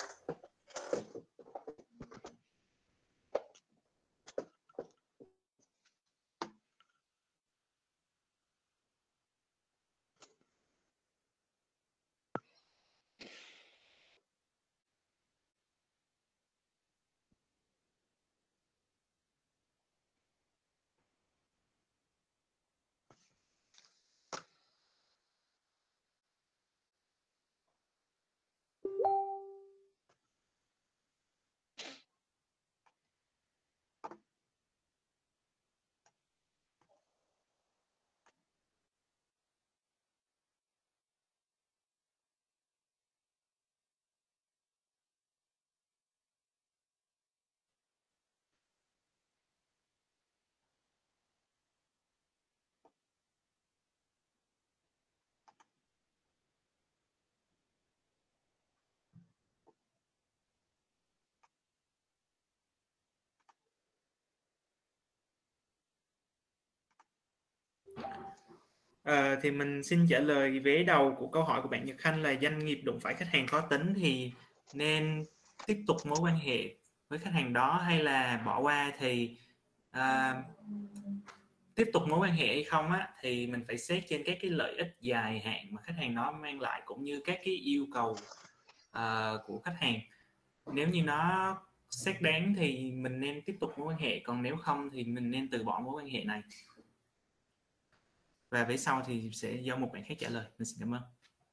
Ờ, thì mình xin trả lời vế đầu của câu hỏi của bạn Nhật Khanh là doanh nghiệp đụng phải khách hàng khó tính thì nên tiếp tục mối quan hệ với khách hàng đó hay là bỏ qua. Thì à, tiếp tục mối quan hệ hay không á, thì mình phải xét trên các cái lợi ích dài hạn mà khách hàng đó mang lại cũng như các cái yêu cầu à, của khách hàng. Nếu như nó xác đáng thì mình nên tiếp tục mối quan hệ, còn nếu không thì mình nên từ bỏ mối quan hệ này. Và về sau thì sẽ do một bạn khác trả lời. Mình xin cảm ơn.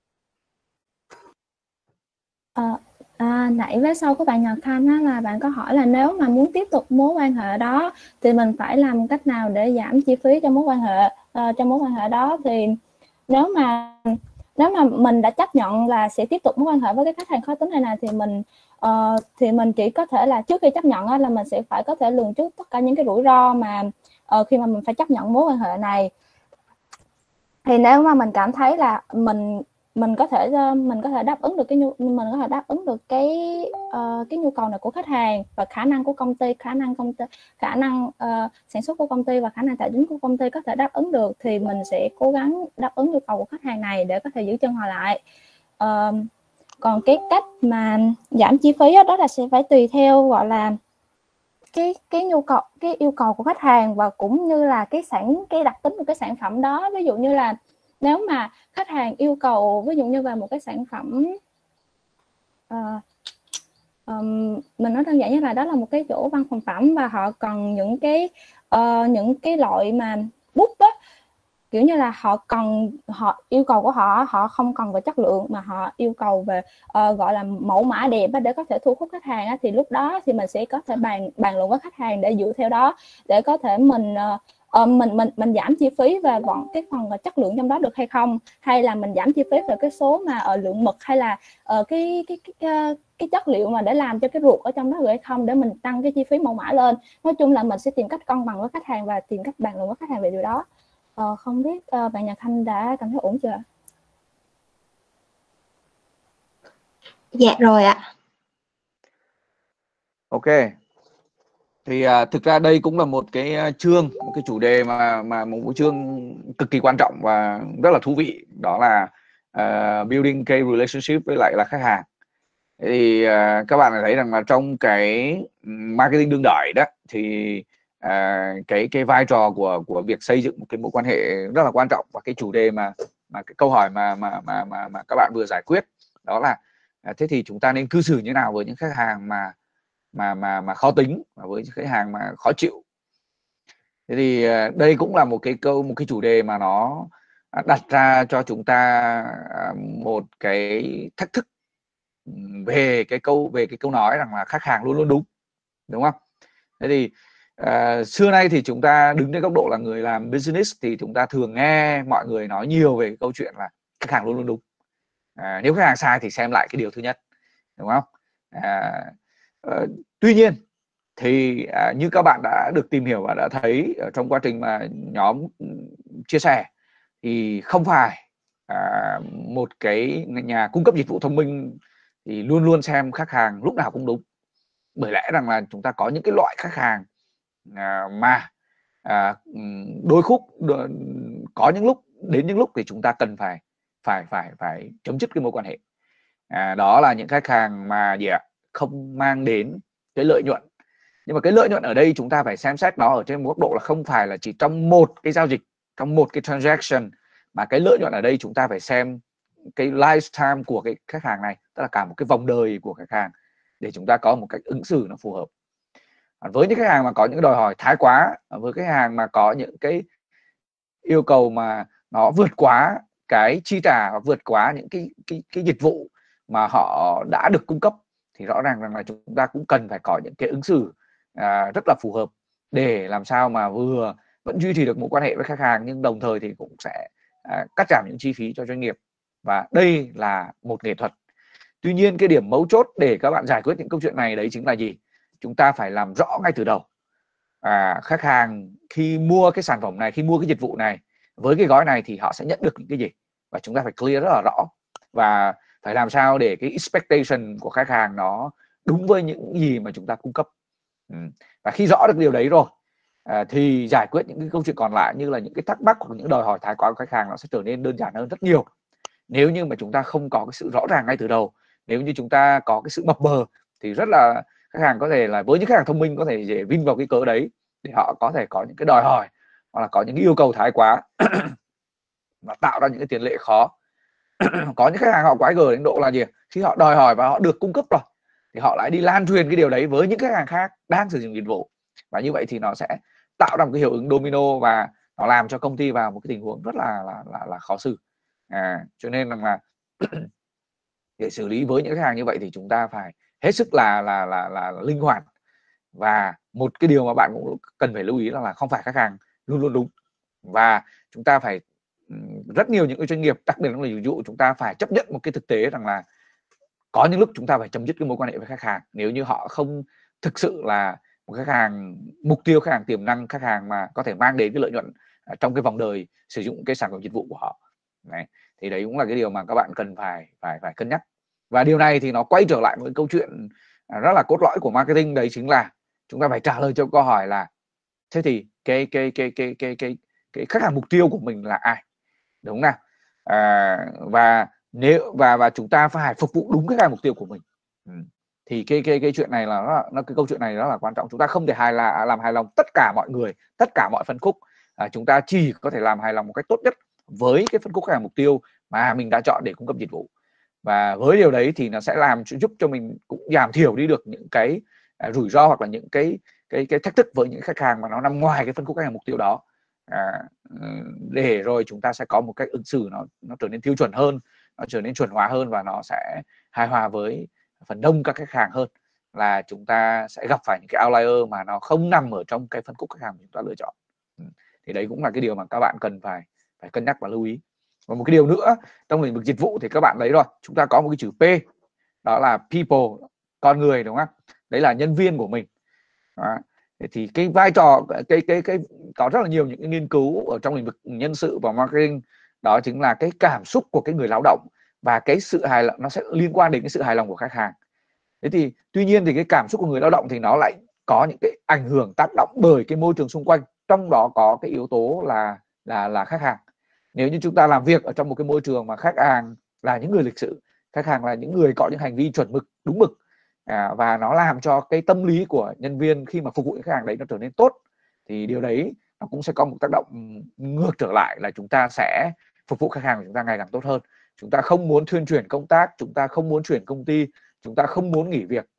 À, à, nãy với sau của bạn Nhật Khanh á, là bạn có hỏi là nếu mà muốn tiếp tục mối quan hệ đó thì mình phải làm cách nào để giảm chi phí cho mối quan hệ uh, cho mối quan hệ đó. Thì nếu mà nếu mà mình đã chấp nhận là sẽ tiếp tục mối quan hệ với cái khách hàng khó tính này này thì mình uh, thì mình chỉ có thể là trước khi chấp nhận á, là mình sẽ phải có thể lường trước tất cả những cái rủi ro mà uh, khi mà mình phải chấp nhận mối quan hệ này. Thì nếu mà mình cảm thấy là mình mình có thể mình có thể đáp ứng được cái nhu mình có thể đáp ứng được cái uh, cái nhu cầu này của khách hàng và khả năng của công ty khả năng công ty khả năng uh, sản xuất của công ty và khả năng tài chính của công ty có thể đáp ứng được thì mình sẽ cố gắng đáp ứng nhu cầu của khách hàng này để có thể giữ chân họ lại. Uh, còn cái cách mà giảm chi phí đó, đó là sẽ phải tùy theo gọi là cái cái nhu cầu cái yêu cầu của khách hàng và cũng như là cái sản cái đặc tính của cái sản phẩm đó. Ví dụ như là nếu mà khách hàng yêu cầu ví dụ như về một cái sản phẩm uh, um, mình nói đơn giản như là đó là một cái chỗ văn phòng phẩm và họ cần những cái uh, những cái loại mà bút á, kiểu như là họ cần họ yêu cầu của họ họ không cần về chất lượng mà họ yêu cầu về uh, gọi là mẫu mã đẹp để có thể thu hút khách hàng á, thì lúc đó thì mình sẽ có thể bàn bàn luận với khách hàng để dựa theo đó để có thể mình uh, uh, mình mình mình giảm chi phí về bọn cái phần chất lượng trong đó được hay không, hay là mình giảm chi phí về cái số mà ở uh, lượng mực hay là uh, cái, cái cái cái cái chất liệu mà để làm cho cái ruột ở trong đó được hay không để mình tăng cái chi phí mẫu mã lên. Nói chung là mình sẽ tìm cách cân bằng với khách hàng và tìm cách bàn luận với khách hàng về điều đó. Ờ, không biết uh, bạn Nhật Khanh đã cảm thấy ổn chưa? Dạ rồi ạ. Ok. Thì uh, thực ra đây cũng là một cái uh, chương, một cái chủ đề mà mà một cái chương cực kỳ quan trọng và rất là thú vị, đó là uh, building cái relationship với lại là khách hàng. Thì uh, các bạn thấy rằng là trong cái marketing đương đại đó thì À, cái cái vai trò của của việc xây dựng một cái mối quan hệ rất là quan trọng, và cái chủ đề mà mà cái câu hỏi mà mà mà mà, mà các bạn vừa giải quyết đó là à, thế thì chúng ta nên cư xử như nào với những khách hàng mà mà mà mà khó tính và với những khách hàng mà khó chịu. Thế thì à, đây cũng là một cái câu một cái chủ đề mà nó đặt ra cho chúng ta à, một cái thách thức về cái câu về cái câu nói rằng là khách hàng luôn luôn đúng, đúng không? Thế thì uh, xưa nay thì chúng ta đứng trên góc độ là người làm business thì chúng ta thường nghe mọi người nói nhiều về cái câu chuyện là khách hàng luôn luôn đúng. À, nếu khách hàng sai thì xem lại cái điều thứ nhất, đúng không? À, uh, tuy nhiên thì uh, như các bạn đã được tìm hiểu và đã thấy ở trong quá trình mà nhóm chia sẻ thì không phải uh, một cái nhà cung cấp dịch vụ thông minh thì luôn luôn xem khách hàng lúc nào cũng đúng. Bởi lẽ rằng là chúng ta có những cái loại khách hàng à, mà à, đôi khúc đôi, có những lúc đến những lúc thì chúng ta cần phải phải phải phải chấm dứt cái mối quan hệ. À, đó là những khách hàng mà gì ạ? Không mang đến cái lợi nhuận. Nhưng mà cái lợi nhuận ở đây chúng ta phải xem xét nó ở trên một góc độ là không phải là chỉ trong một cái giao dịch, trong một cái transaction, mà cái lợi nhuận ở đây chúng ta phải xem cái lifetime của cái khách hàng này, tức là cả một cái vòng đời của khách hàng, để chúng ta có một cách ứng xử nó phù hợp. Với những khách hàng mà có những đòi hỏi thái quá, với khách hàng mà có những cái yêu cầu mà nó vượt quá cái chi trả hoặc vượt quá những cái cái cái dịch vụ mà họ đã được cung cấp, thì rõ ràng rằng là chúng ta cũng cần phải có những cái ứng xử à, rất là phù hợp để làm sao mà vừa vẫn duy trì được mối quan hệ với khách hàng, nhưng đồng thời thì cũng sẽ à, cắt giảm những chi phí cho doanh nghiệp. Và đây là một nghệ thuật. Tuy nhiên cái điểm mấu chốt để các bạn giải quyết những câu chuyện này đấy chính là gì? Chúng ta phải làm rõ ngay từ đầu. À, khách hàng khi mua cái sản phẩm này, khi mua cái dịch vụ này với cái gói này thì họ sẽ nhận được những cái gì, và chúng ta phải clear rất là rõ, và phải làm sao để cái expectation của khách hàng nó đúng với những gì mà chúng ta cung cấp. Ừ. Và khi rõ được điều đấy rồi à, thì giải quyết những cái câu chuyện còn lại, như là những cái thắc mắc hoặc những đòi hỏi thái quá của khách hàng, nó sẽ trở nên đơn giản hơn rất nhiều. Nếu như mà chúng ta không có cái sự rõ ràng ngay từ đầu, nếu như chúng ta có cái sự mập mờ, thì rất là khách hàng có thể là, với những khách hàng thông minh có thể dễ vin vào cái cớ đấy để họ có thể có những cái đòi hỏi hoặc là có những cái yêu cầu thái quá và tạo ra những cái tiền lệ khó. Có những khách hàng họ quái gở đến độ là gì? Khi họ đòi hỏi và họ được cung cấp rồi thì họ lại đi lan truyền cái điều đấy với những khách hàng khác đang sử dụng dịch vụ, và như vậy thì nó sẽ tạo ra một cái hiệu ứng domino và nó làm cho công ty vào một cái tình huống rất là là là, là khó xử. À, cho nên rằng là để xử lý với những khách hàng như vậy thì chúng ta phải hết sức là là là là, là linh hoạt. Và một cái điều mà bạn cũng cần phải lưu ý là, là không phải khách hàng luôn luôn đúng, và chúng ta phải rất nhiều những cái doanh nghiệp, đặc biệt là ví dụ chúng ta phải chấp nhận một cái thực tế rằng là có những lúc chúng ta phải chấm dứt cái mối quan hệ với khách hàng nếu như họ không thực sự là một khách hàng mục tiêu, khách hàng tiềm năng, khách hàng mà có thể mang đến cái lợi nhuận trong cái vòng đời sử dụng cái sản phẩm dịch vụ của họ. Đấy. Thì đấy cũng là cái điều mà các bạn cần phải phải phải cân nhắc. Và điều này thì nó quay trở lại một cái câu chuyện rất là cốt lõi của marketing, đấy chính là chúng ta phải trả lời cho câu hỏi là thế thì cái cái cái cái cái cái cái khách hàng mục tiêu của mình là ai, đúng nào? À, và nếu và và chúng ta phải phục vụ đúng khách hàng mục tiêu của mình. Ừ. Thì cái cái cái chuyện này là nó, nó cái câu chuyện này rất là quan trọng. Chúng ta không thể hài là làm hài lòng tất cả mọi người, tất cả mọi phân khúc. À, chúng ta chỉ có thể làm hài lòng một cách tốt nhất với cái phân khúc khách hàng mục tiêu mà mình đã chọn để cung cấp dịch vụ. Và với điều đấy thì nó sẽ làm giúp cho mình cũng giảm thiểu đi được những cái à, rủi ro hoặc là những cái cái cái thách thức với những khách hàng mà nó nằm ngoài cái phân khúc khách hàng mục tiêu đó. À, để rồi chúng ta sẽ có một cách ứng xử nó nó trở nên tiêu chuẩn hơn, nó trở nên chuẩn hóa hơn, và nó sẽ hài hòa với phần đông các khách hàng hơn là chúng ta sẽ gặp phải những cái outlier mà nó không nằm ở trong cái phân khúc khách hàng mà chúng ta lựa chọn. Thì đấy cũng là cái điều mà các bạn cần phải phải cân nhắc và lưu ý. Và một cái điều nữa trong lĩnh vực dịch vụ thì các bạn thấy rồi, chúng ta có một cái chữ P, đó là people, con người, đúng không? Đấy là nhân viên của mình. Đó. Thì cái vai trò cái cái cái có rất là nhiều những cái nghiên cứu ở trong lĩnh vực nhân sự và marketing, đó chính là cái cảm xúc của cái người lao động và cái sự hài lòng, nó sẽ liên quan đến cái sự hài lòng của khách hàng. Thế thì tuy nhiên thì cái cảm xúc của người lao động thì nó lại có những cái ảnh hưởng tác động bởi cái môi trường xung quanh, trong đó có cái yếu tố là là là khách hàng. Nếu như chúng ta làm việc ở trong một cái môi trường mà khách hàng là những người lịch sự, khách hàng là những người có những hành vi chuẩn mực, đúng mực, à, và nó làm cho cái tâm lý của nhân viên khi mà phục vụ những khách hàng đấy nó trở nên tốt, thì điều đấy nó cũng sẽ có một tác động ngược trở lại, là chúng ta sẽ phục vụ khách hàng của chúng ta ngày càng tốt hơn. Chúng ta không muốn thuyên chuyển công tác, chúng ta không muốn chuyển công ty, chúng ta không muốn nghỉ việc,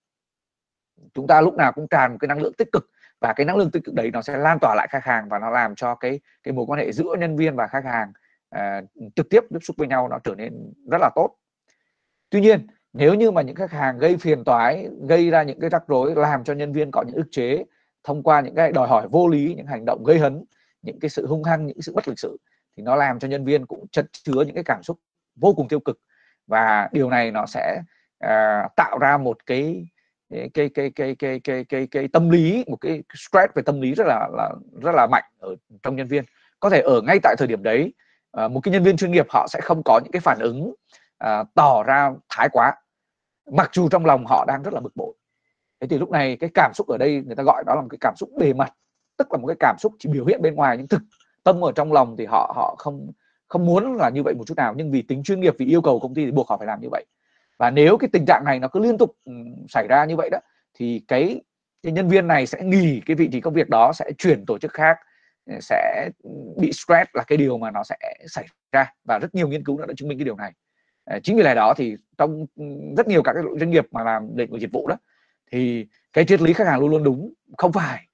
chúng ta lúc nào cũng tràn một cái năng lượng tích cực, và cái năng lượng tích cực đấy nó sẽ lan tỏa lại khách hàng, và nó làm cho cái cái mối quan hệ giữa nhân viên và khách hàng à, trực tiếp tiếp xúc với nhau nó trở nên rất là tốt. Tuy nhiên nếu như mà những khách hàng gây phiền toái, gây ra những cái rắc rối, làm cho nhân viên có những ức chế thông qua những cái đòi hỏi vô lý, những hành động gây hấn, những cái sự hung hăng, những sự bất lịch sự, thì nó làm cho nhân viên cũng chất chứa những cái cảm xúc vô cùng tiêu cực, và điều này nó sẽ à, tạo ra một cái cái cái cái cái cái cái cái cái tâm lý, một cái stress về tâm lý rất là là rất là mạnh ở trong nhân viên. Có thể ở ngay tại thời điểm đấy, à, một cái nhân viên chuyên nghiệp họ sẽ không có những cái phản ứng à, tỏ ra thái quá, mặc dù trong lòng họ đang rất là bực bội. Thế thì lúc này cái cảm xúc ở đây người ta gọi đó là một cái cảm xúc bề mặt, tức là một cái cảm xúc chỉ biểu hiện bên ngoài, nhưng thực tâm ở trong lòng thì họ họ không không muốn là như vậy một chút nào, nhưng vì tính chuyên nghiệp, vì yêu cầu công ty thì buộc họ phải làm như vậy. Và nếu cái tình trạng này nó cứ liên tục xảy ra như vậy đó thì cái, cái nhân viên này sẽ nghỉ cái vị trí công việc đó, sẽ chuyển tổ chức khác, sẽ bị stress là cái điều mà nó sẽ xảy ra, và rất nhiều nghiên cứu đã chứng minh cái điều này. Chính vì lẽ đó thì trong rất nhiều các cái doanh nghiệp mà làm lĩnh vực dịch vụ đó thì cái triết lý khách hàng luôn luôn đúng không phải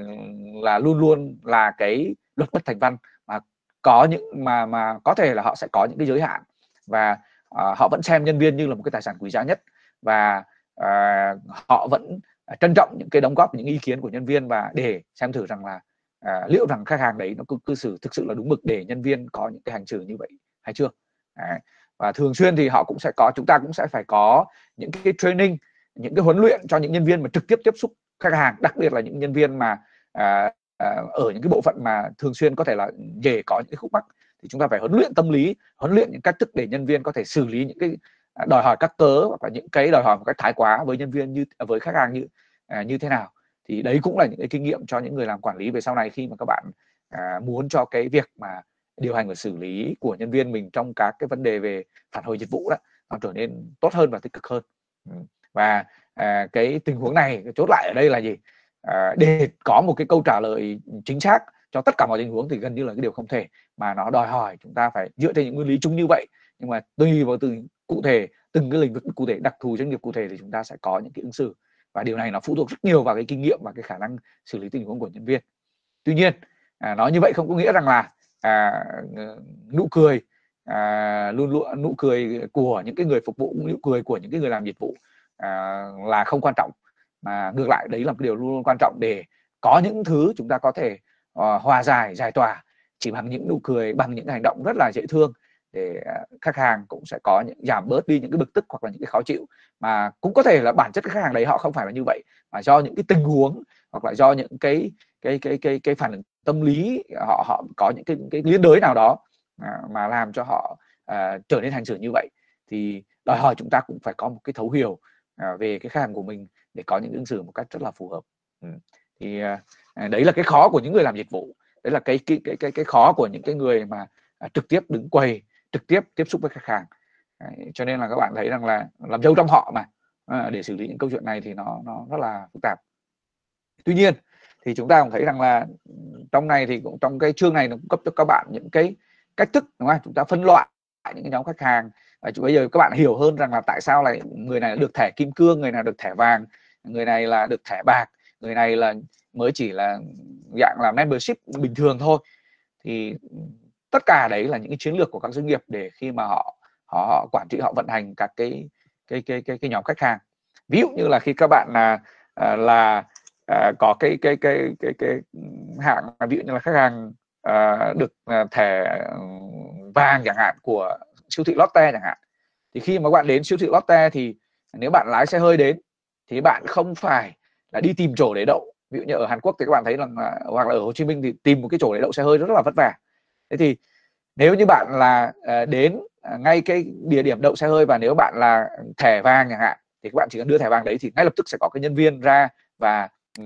là luôn luôn là cái luật bất thành văn, mà có những mà mà có thể là họ sẽ có những cái giới hạn, và uh, họ vẫn xem nhân viên như là một cái tài sản quý giá nhất, và uh, họ vẫn trân trọng những cái đóng góp, những ý kiến của nhân viên, và để xem thử rằng là uh, liệu rằng khách hàng đấy nó cư, cư xử thực sự là đúng mực để nhân viên có những cái hành xử như vậy hay chưa. Đấy. Và thường xuyên thì họ cũng sẽ có, chúng ta cũng sẽ phải có những cái training, những cái huấn luyện cho những nhân viên mà trực tiếp tiếp xúc khách hàng, đặc biệt là những nhân viên mà à, à, ở những cái bộ phận mà thường xuyên có thể là dễ có những cái khúc mắc, thì chúng ta phải huấn luyện tâm lý, huấn luyện những cách thức để nhân viên có thể xử lý những cái đòi hỏi các cớ hoặc là những cái đòi hỏi một cách thái quá với nhân viên, như với khách hàng như à, như thế nào. Thì đấy cũng là những cái kinh nghiệm cho những người làm quản lý về sau này, khi mà các bạn à, muốn cho cái việc mà điều hành và xử lý của nhân viên mình trong các cái vấn đề về phản hồi dịch vụ đó nó trở nên tốt hơn và tích cực hơn. Và à, cái tình huống này chốt lại ở đây là gì? À, để có một cái câu trả lời chính xác cho tất cả mọi tình huống thì gần như là cái điều không thể, mà nó đòi hỏi chúng ta phải dựa trên những nguyên lý chung như vậy, nhưng mà tùy vào từng cụ thể, từng cái lĩnh vực cụ thể, đặc thù doanh nghiệp cụ thể thì chúng ta sẽ có những cái ứng xử, và điều này nó phụ thuộc rất nhiều vào cái kinh nghiệm và cái khả năng xử lý tình huống của nhân viên. Tuy nhiên à, nói như vậy không có nghĩa rằng là à, nụ cười à, luôn luôn nụ cười của những cái người phục vụ, nụ cười của những cái người làm dịch vụ à, là không quan trọng, mà ngược lại đấy là một điều luôn luôn quan trọng, để có những thứ chúng ta có thể uh, hòa giải, giải tỏa chỉ bằng những nụ cười, bằng những hành động rất là dễ thương, để uh, khách hàng cũng sẽ có những giảm bớt đi những cái bực tức hoặc là những cái khó chịu, mà cũng có thể là bản chất khách hàng đấy họ không phải là như vậy, mà do những cái tình huống hoặc là do những cái cái cái cái cái phản ứng tâm lý, họ họ có những cái cái liên đới nào đó à, mà làm cho họ à, trở nên hành xử như vậy, thì đòi hỏi chúng ta cũng phải có một cái thấu hiểu à, về cái khách hàng của mình để có những ứng xử một cách rất là phù hợp. Ừ. Thì à, đấy là cái khó của những người làm dịch vụ, đấy là cái cái cái cái cái khó của những cái người mà à, trực tiếp đứng quầy, trực tiếp tiếp xúc với khách hàng. Đấy, cho nên là các bạn thấy rằng là làm dâu trong họ mà à, để xử lý những câu chuyện này thì nó nó rất là phức tạp. Tuy nhiên thì chúng ta cũng thấy rằng là trong này thì cũng trong cái chương này nó cung cấp cho các bạn những cái cách thức, đúng không? Chúng ta phân loại những cái nhóm khách hàng. Và bây giờ các bạn hiểu hơn rằng là tại sao lại người này được thẻ kim cương, người nào được thẻ vàng, người này là được thẻ bạc, người này là mới chỉ là dạng là membership bình thường thôi. Thì tất cả đấy là những cái chiến lược của các doanh nghiệp để khi mà họ họ, họ quản trị, họ vận hành các cái cái cái cái cái nhóm khách hàng. Ví dụ như là khi các bạn là là À, có cái cái cái cái cái hạng ví dụ như là khách hàng à, được à, thẻ vàng chẳng hạn của siêu thị Lotte chẳng hạn, thì khi mà bạn đến siêu thị Lotte thì nếu bạn lái xe hơi đến thì bạn không phải là đi tìm chỗ để đậu. Ví dụ như ở Hàn Quốc thì các bạn thấy là hoặc là ở Hồ Chí Minh thì tìm một cái chỗ để đậu xe hơi rất là vất vả. Thế thì nếu như bạn là à, đến à, ngay cái địa điểm đậu xe hơi, và nếu bạn là thẻ vàng chẳng hạn thì các bạn chỉ cần đưa thẻ vàng đấy thì ngay lập tức sẽ có cái nhân viên ra và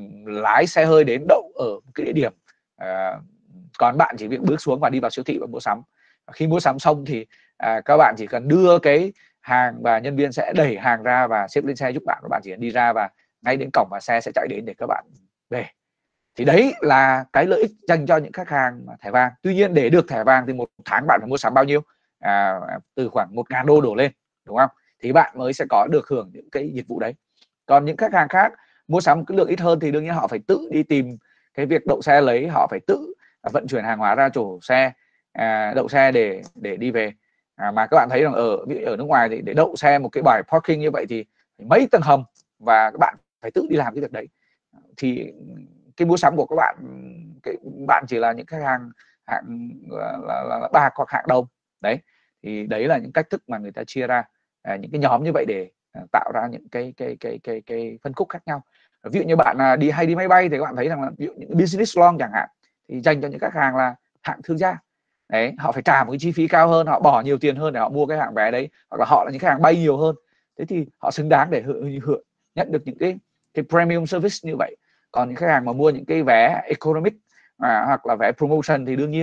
lái xe hơi đến đậu ở cái địa điểm. À, còn bạn chỉ việc bước xuống và đi vào siêu thị và mua sắm. Khi mua sắm xong thì à, các bạn chỉ cần đưa cái hàng và nhân viên sẽ đẩy hàng ra và xếp lên xe giúp bạn, và bạn chỉ cần đi ra và ngay đến cổng và xe sẽ chạy đến để các bạn về. Thì đấy là cái lợi ích dành cho những khách hàng thẻ vàng. Tuy nhiên để được thẻ vàng thì một tháng bạn phải mua sắm bao nhiêu? À, từ khoảng một ngàn đô đổ lên, đúng không? Thì bạn mới sẽ có được hưởng những cái dịch vụ đấy. Còn những khách hàng khác mua sắm cái lượng ít hơn thì đương nhiên họ phải tự đi tìm cái việc đậu xe lấy, họ phải tự vận chuyển hàng hóa ra chỗ xe à, đậu xe để để đi về. À, mà các bạn thấy rằng ở ở nước ngoài thì để đậu xe một cái bãi parking như vậy thì mấy tầng hầm, và các bạn phải tự đi làm cái việc đấy. Thì cái mua sắm của các bạn, cái bạn chỉ là những khách hàng hạng là, là, là bạc hoặc hạng đồng đấy. Thì đấy là những cách thức mà người ta chia ra à, những cái nhóm như vậy để à, tạo ra những cái cái cái cái cái phân khúc khác nhau. Ví dụ như bạn à, đi hay đi máy bay thì các bạn thấy rằng là ví dụ những business long chẳng hạn thì dành cho những khách hàng là hạng thương gia đấy, họ phải trả một cái chi phí cao hơn, họ bỏ nhiều tiền hơn để họ mua cái hạng vé đấy, hoặc là họ là những khách hàng bay nhiều hơn, thế thì họ xứng đáng để hưởng, hưởng nhận được những cái cái premium service như vậy. Còn những khách hàng mà mua những cái vé economic à, hoặc là vé promotion thì đương nhiên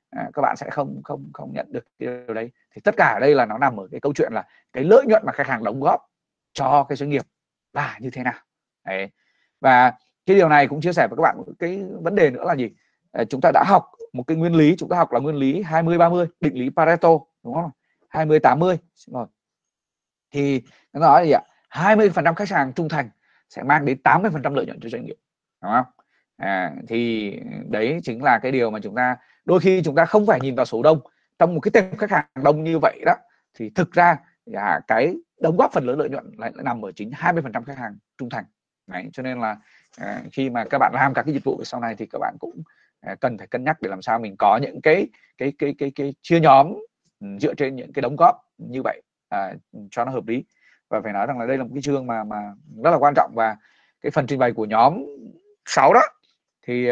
à, các bạn sẽ không không không nhận được cái điều đấy. Thì tất cả ở đây là nó nằm ở cái câu chuyện là cái lợi nhuận mà khách hàng đóng góp cho cái doanh nghiệp là như thế nào. Đấy. Và cái điều này cũng chia sẻ với các bạn một cái vấn đề nữa là gì? À, chúng ta đã học một cái nguyên lý, chúng ta học là nguyên lý hai mươi ba mươi, định lý Pareto, đúng không? hai mươi tám mươi. Xin lỗi. Thì nó nói gì ạ? hai mươi phần trăm khách hàng trung thành sẽ mang đến tám mươi phần trăm lợi nhuận cho doanh nghiệp, đúng không? À, thì đấy chính là cái điều mà chúng ta đôi khi chúng ta không phải nhìn vào số đông trong một cái tệp khách hàng đông như vậy đó, thì thực ra à, cái đóng góp phần lớn lợi nhuận lại nằm ở chính hai mươi phần trăm khách hàng trung thành. Đấy, cho nên là à, khi mà các bạn làm các cái dịch vụ sau này thì các bạn cũng à, cần phải cân nhắc để làm sao mình có những cái cái cái cái cái chia nhóm dựa trên những cái đóng góp như vậy à, cho nó hợp lý. Và phải nói rằng là đây là một cái chương mà mà rất là quan trọng, và cái phần trình bày của nhóm sáu đó thì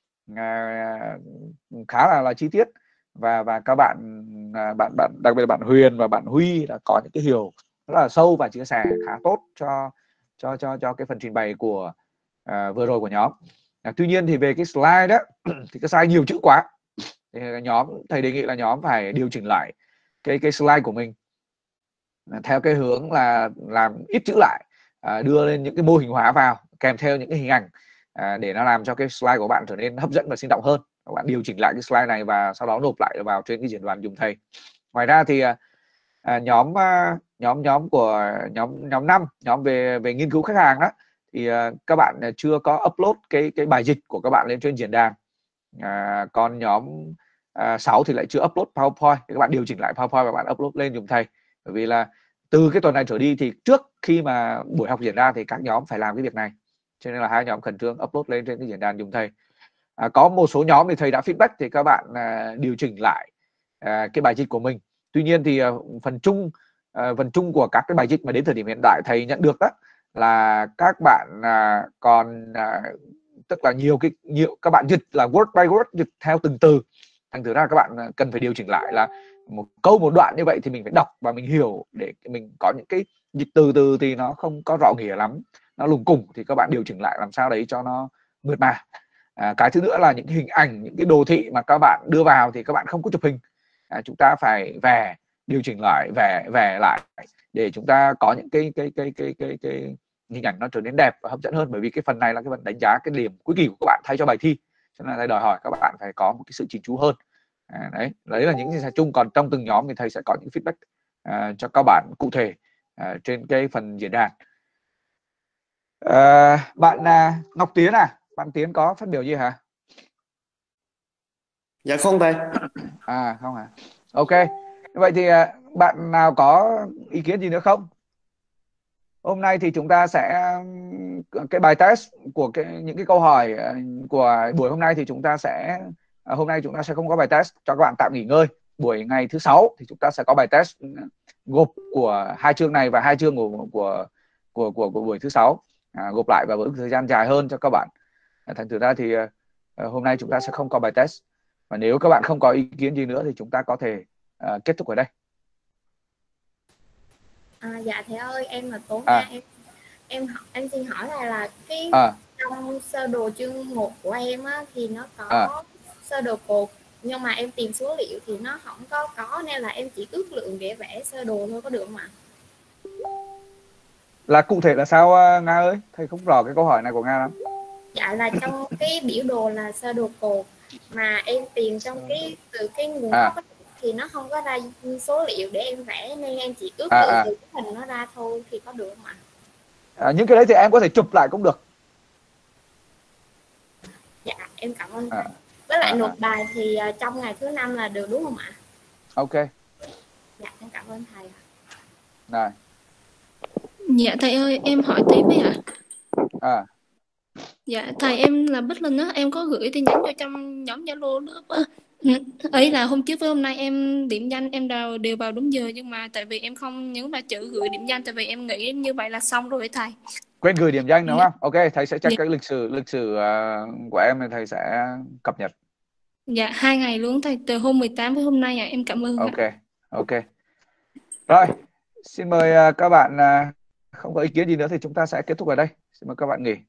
à, khá là là chi tiết, và và các bạn à, bạn bạn đặc biệt là bạn Huyền và bạn Huy đã có những cái hiểu rất là sâu và chia sẻ khá tốt cho cho cho cho cái phần trình bày của à, vừa rồi của nhóm. À, tuy nhiên thì về cái slide đó thì cái slide nhiều chữ quá, thì nhóm thầy đề nghị là nhóm phải điều chỉnh lại cái cái slide của mình theo cái hướng là làm ít chữ lại, à, đưa lên những cái mô hình hóa vào kèm theo những cái hình ảnh à, để nó làm cho cái slide của bạn trở nên hấp dẫn và sinh động hơn. Các bạn điều chỉnh lại cái slide này và sau đó nộp lại vào trên cái diễn đàn dùng thầy. Ngoài ra thì à, nhóm à, nhóm nhóm của nhóm nhóm năm, nhóm về về nghiên cứu khách hàng đó, thì à, các bạn chưa có upload cái cái bài dịch của các bạn lên trên diễn đàn. À, còn nhóm à, sáu thì lại chưa upload PowerPoint, thì các bạn điều chỉnh lại PowerPoint và bạn upload lên dùng thầy. Bởi vì là từ cái tuần này trở đi thì trước khi mà buổi học diễn ra thì các nhóm phải làm cái việc này, cho nên là hai nhóm khẩn trương upload lên trên cái diễn đàn dùng thầy. À, có một số nhóm thì thầy đã feedback thì các bạn à, điều chỉnh lại à, cái bài dịch của mình. Tuy nhiên thì à, phần chung à, phần chung của các cái bài dịch mà đến thời điểm hiện tại thầy nhận được đó là các bạn à, còn à, tức là nhiều cái nhiều các bạn dịch là word by word, dịch theo từng từ, thành thử ra các bạn cần phải điều chỉnh lại là một câu một đoạn như vậy thì mình phải đọc và mình hiểu, để mình có những cái dịch từ từ thì nó không có rõ nghĩa lắm, nó lùng củng, thì các bạn điều chỉnh lại làm sao đấy cho nó mượt mà. À, cái thứ nữa là những hình ảnh, những cái đồ thị mà các bạn đưa vào thì các bạn không có chụp hình, à, chúng ta phải vẽ, điều chỉnh lại, vẽ vẽ lại để chúng ta có những cái cái cái cái cái, cái hình ảnh nó trở nên đẹp và hấp dẫn hơn. Bởi vì cái phần này là cái phần đánh giá cái điểm cuối kỳ của các bạn thay cho bài thi, cho nên là đòi hỏi các bạn phải có một cái sự chỉn chu hơn. À, đấy đấy là những chia sẻ chung. Còn trong từng nhóm thì thầy sẽ có những feedback à, cho các bạn cụ thể à, trên cái phần diễn đàn. À, bạn à, Ngọc Tiến à, bạn Tiến có phát biểu gì hả? Dạ không thầy. À không hả? Ok. Vậy thì à, bạn nào có ý kiến gì nữa không? Hôm nay thì chúng ta sẽ cái bài test của cái những cái câu hỏi của buổi hôm nay thì chúng ta sẽ hôm nay chúng ta sẽ không có bài test cho các bạn tạm nghỉ ngơi. Buổi ngày thứ sáu thì chúng ta sẽ có bài test gộp của hai chương này và hai chương của của của của, của buổi thứ sáu, à, gộp lại và với thời gian dài hơn cho các bạn. À, thành thử ra thì uh, hôm nay chúng ta sẽ không có bài test, và nếu các bạn không có ý kiến gì nữa thì chúng ta có thể uh, kết thúc ở đây. À, dạ thầy ơi, em là Tố à. Nga, em em em xin hỏi là là cái à. trong sơ đồ chương một của em á thì nó có à. sơ đồ cột, nhưng mà em tìm số liệu thì nó không có có nên là em chỉ ước lượng để vẽ sơ đồ thôi, có được không ạ? Là cụ thể là sao Nga ơi? Thầy không rõ cái câu hỏi này của Nga lắm. Dạ là trong cái biểu đồ là sơ đồ cột mà em tìm trong cái từ cái nguồn à. gốc thì nó không có ra số liệu để em vẽ, nên em chỉ ước à, lượng à. từ cái hình nó ra thôi, thì có được không ạ? À, những cái đấy thì em có thể chụp lại cũng được. Dạ em cảm ơn. à. Với lại à, nộp à. bài thì uh, trong ngày thứ năm là được đúng không ạ? Ok. Dạ em cảm ơn thầy. Này. Dạ thầy ơi, em hỏi tiếp ấy ạ. À. Dạ thầy, em là Bích Linh á, em có gửi tin nhắn cho trong nhóm Zalo lớp á. Ấy là hôm trước với hôm nay em điểm danh em đều đều vào đúng giờ, nhưng mà tại vì em không nhấn vào chữ gửi điểm danh, tại vì em nghĩ như vậy là xong rồi thầy. Quên gửi điểm danh đúng dạ. không? Ok, thầy sẽ check dạ. cái lịch sử lịch sử uh, của em thì thầy sẽ cập nhật. Dạ hai ngày luôn thầy, từ hôm mười tám với hôm nay ạ. À. Em cảm ơn. Ok, ạ. ok. Rồi, xin mời uh, các bạn uh, không có ý kiến gì nữa thì chúng ta sẽ kết thúc ở đây. Xin mời các bạn nghỉ.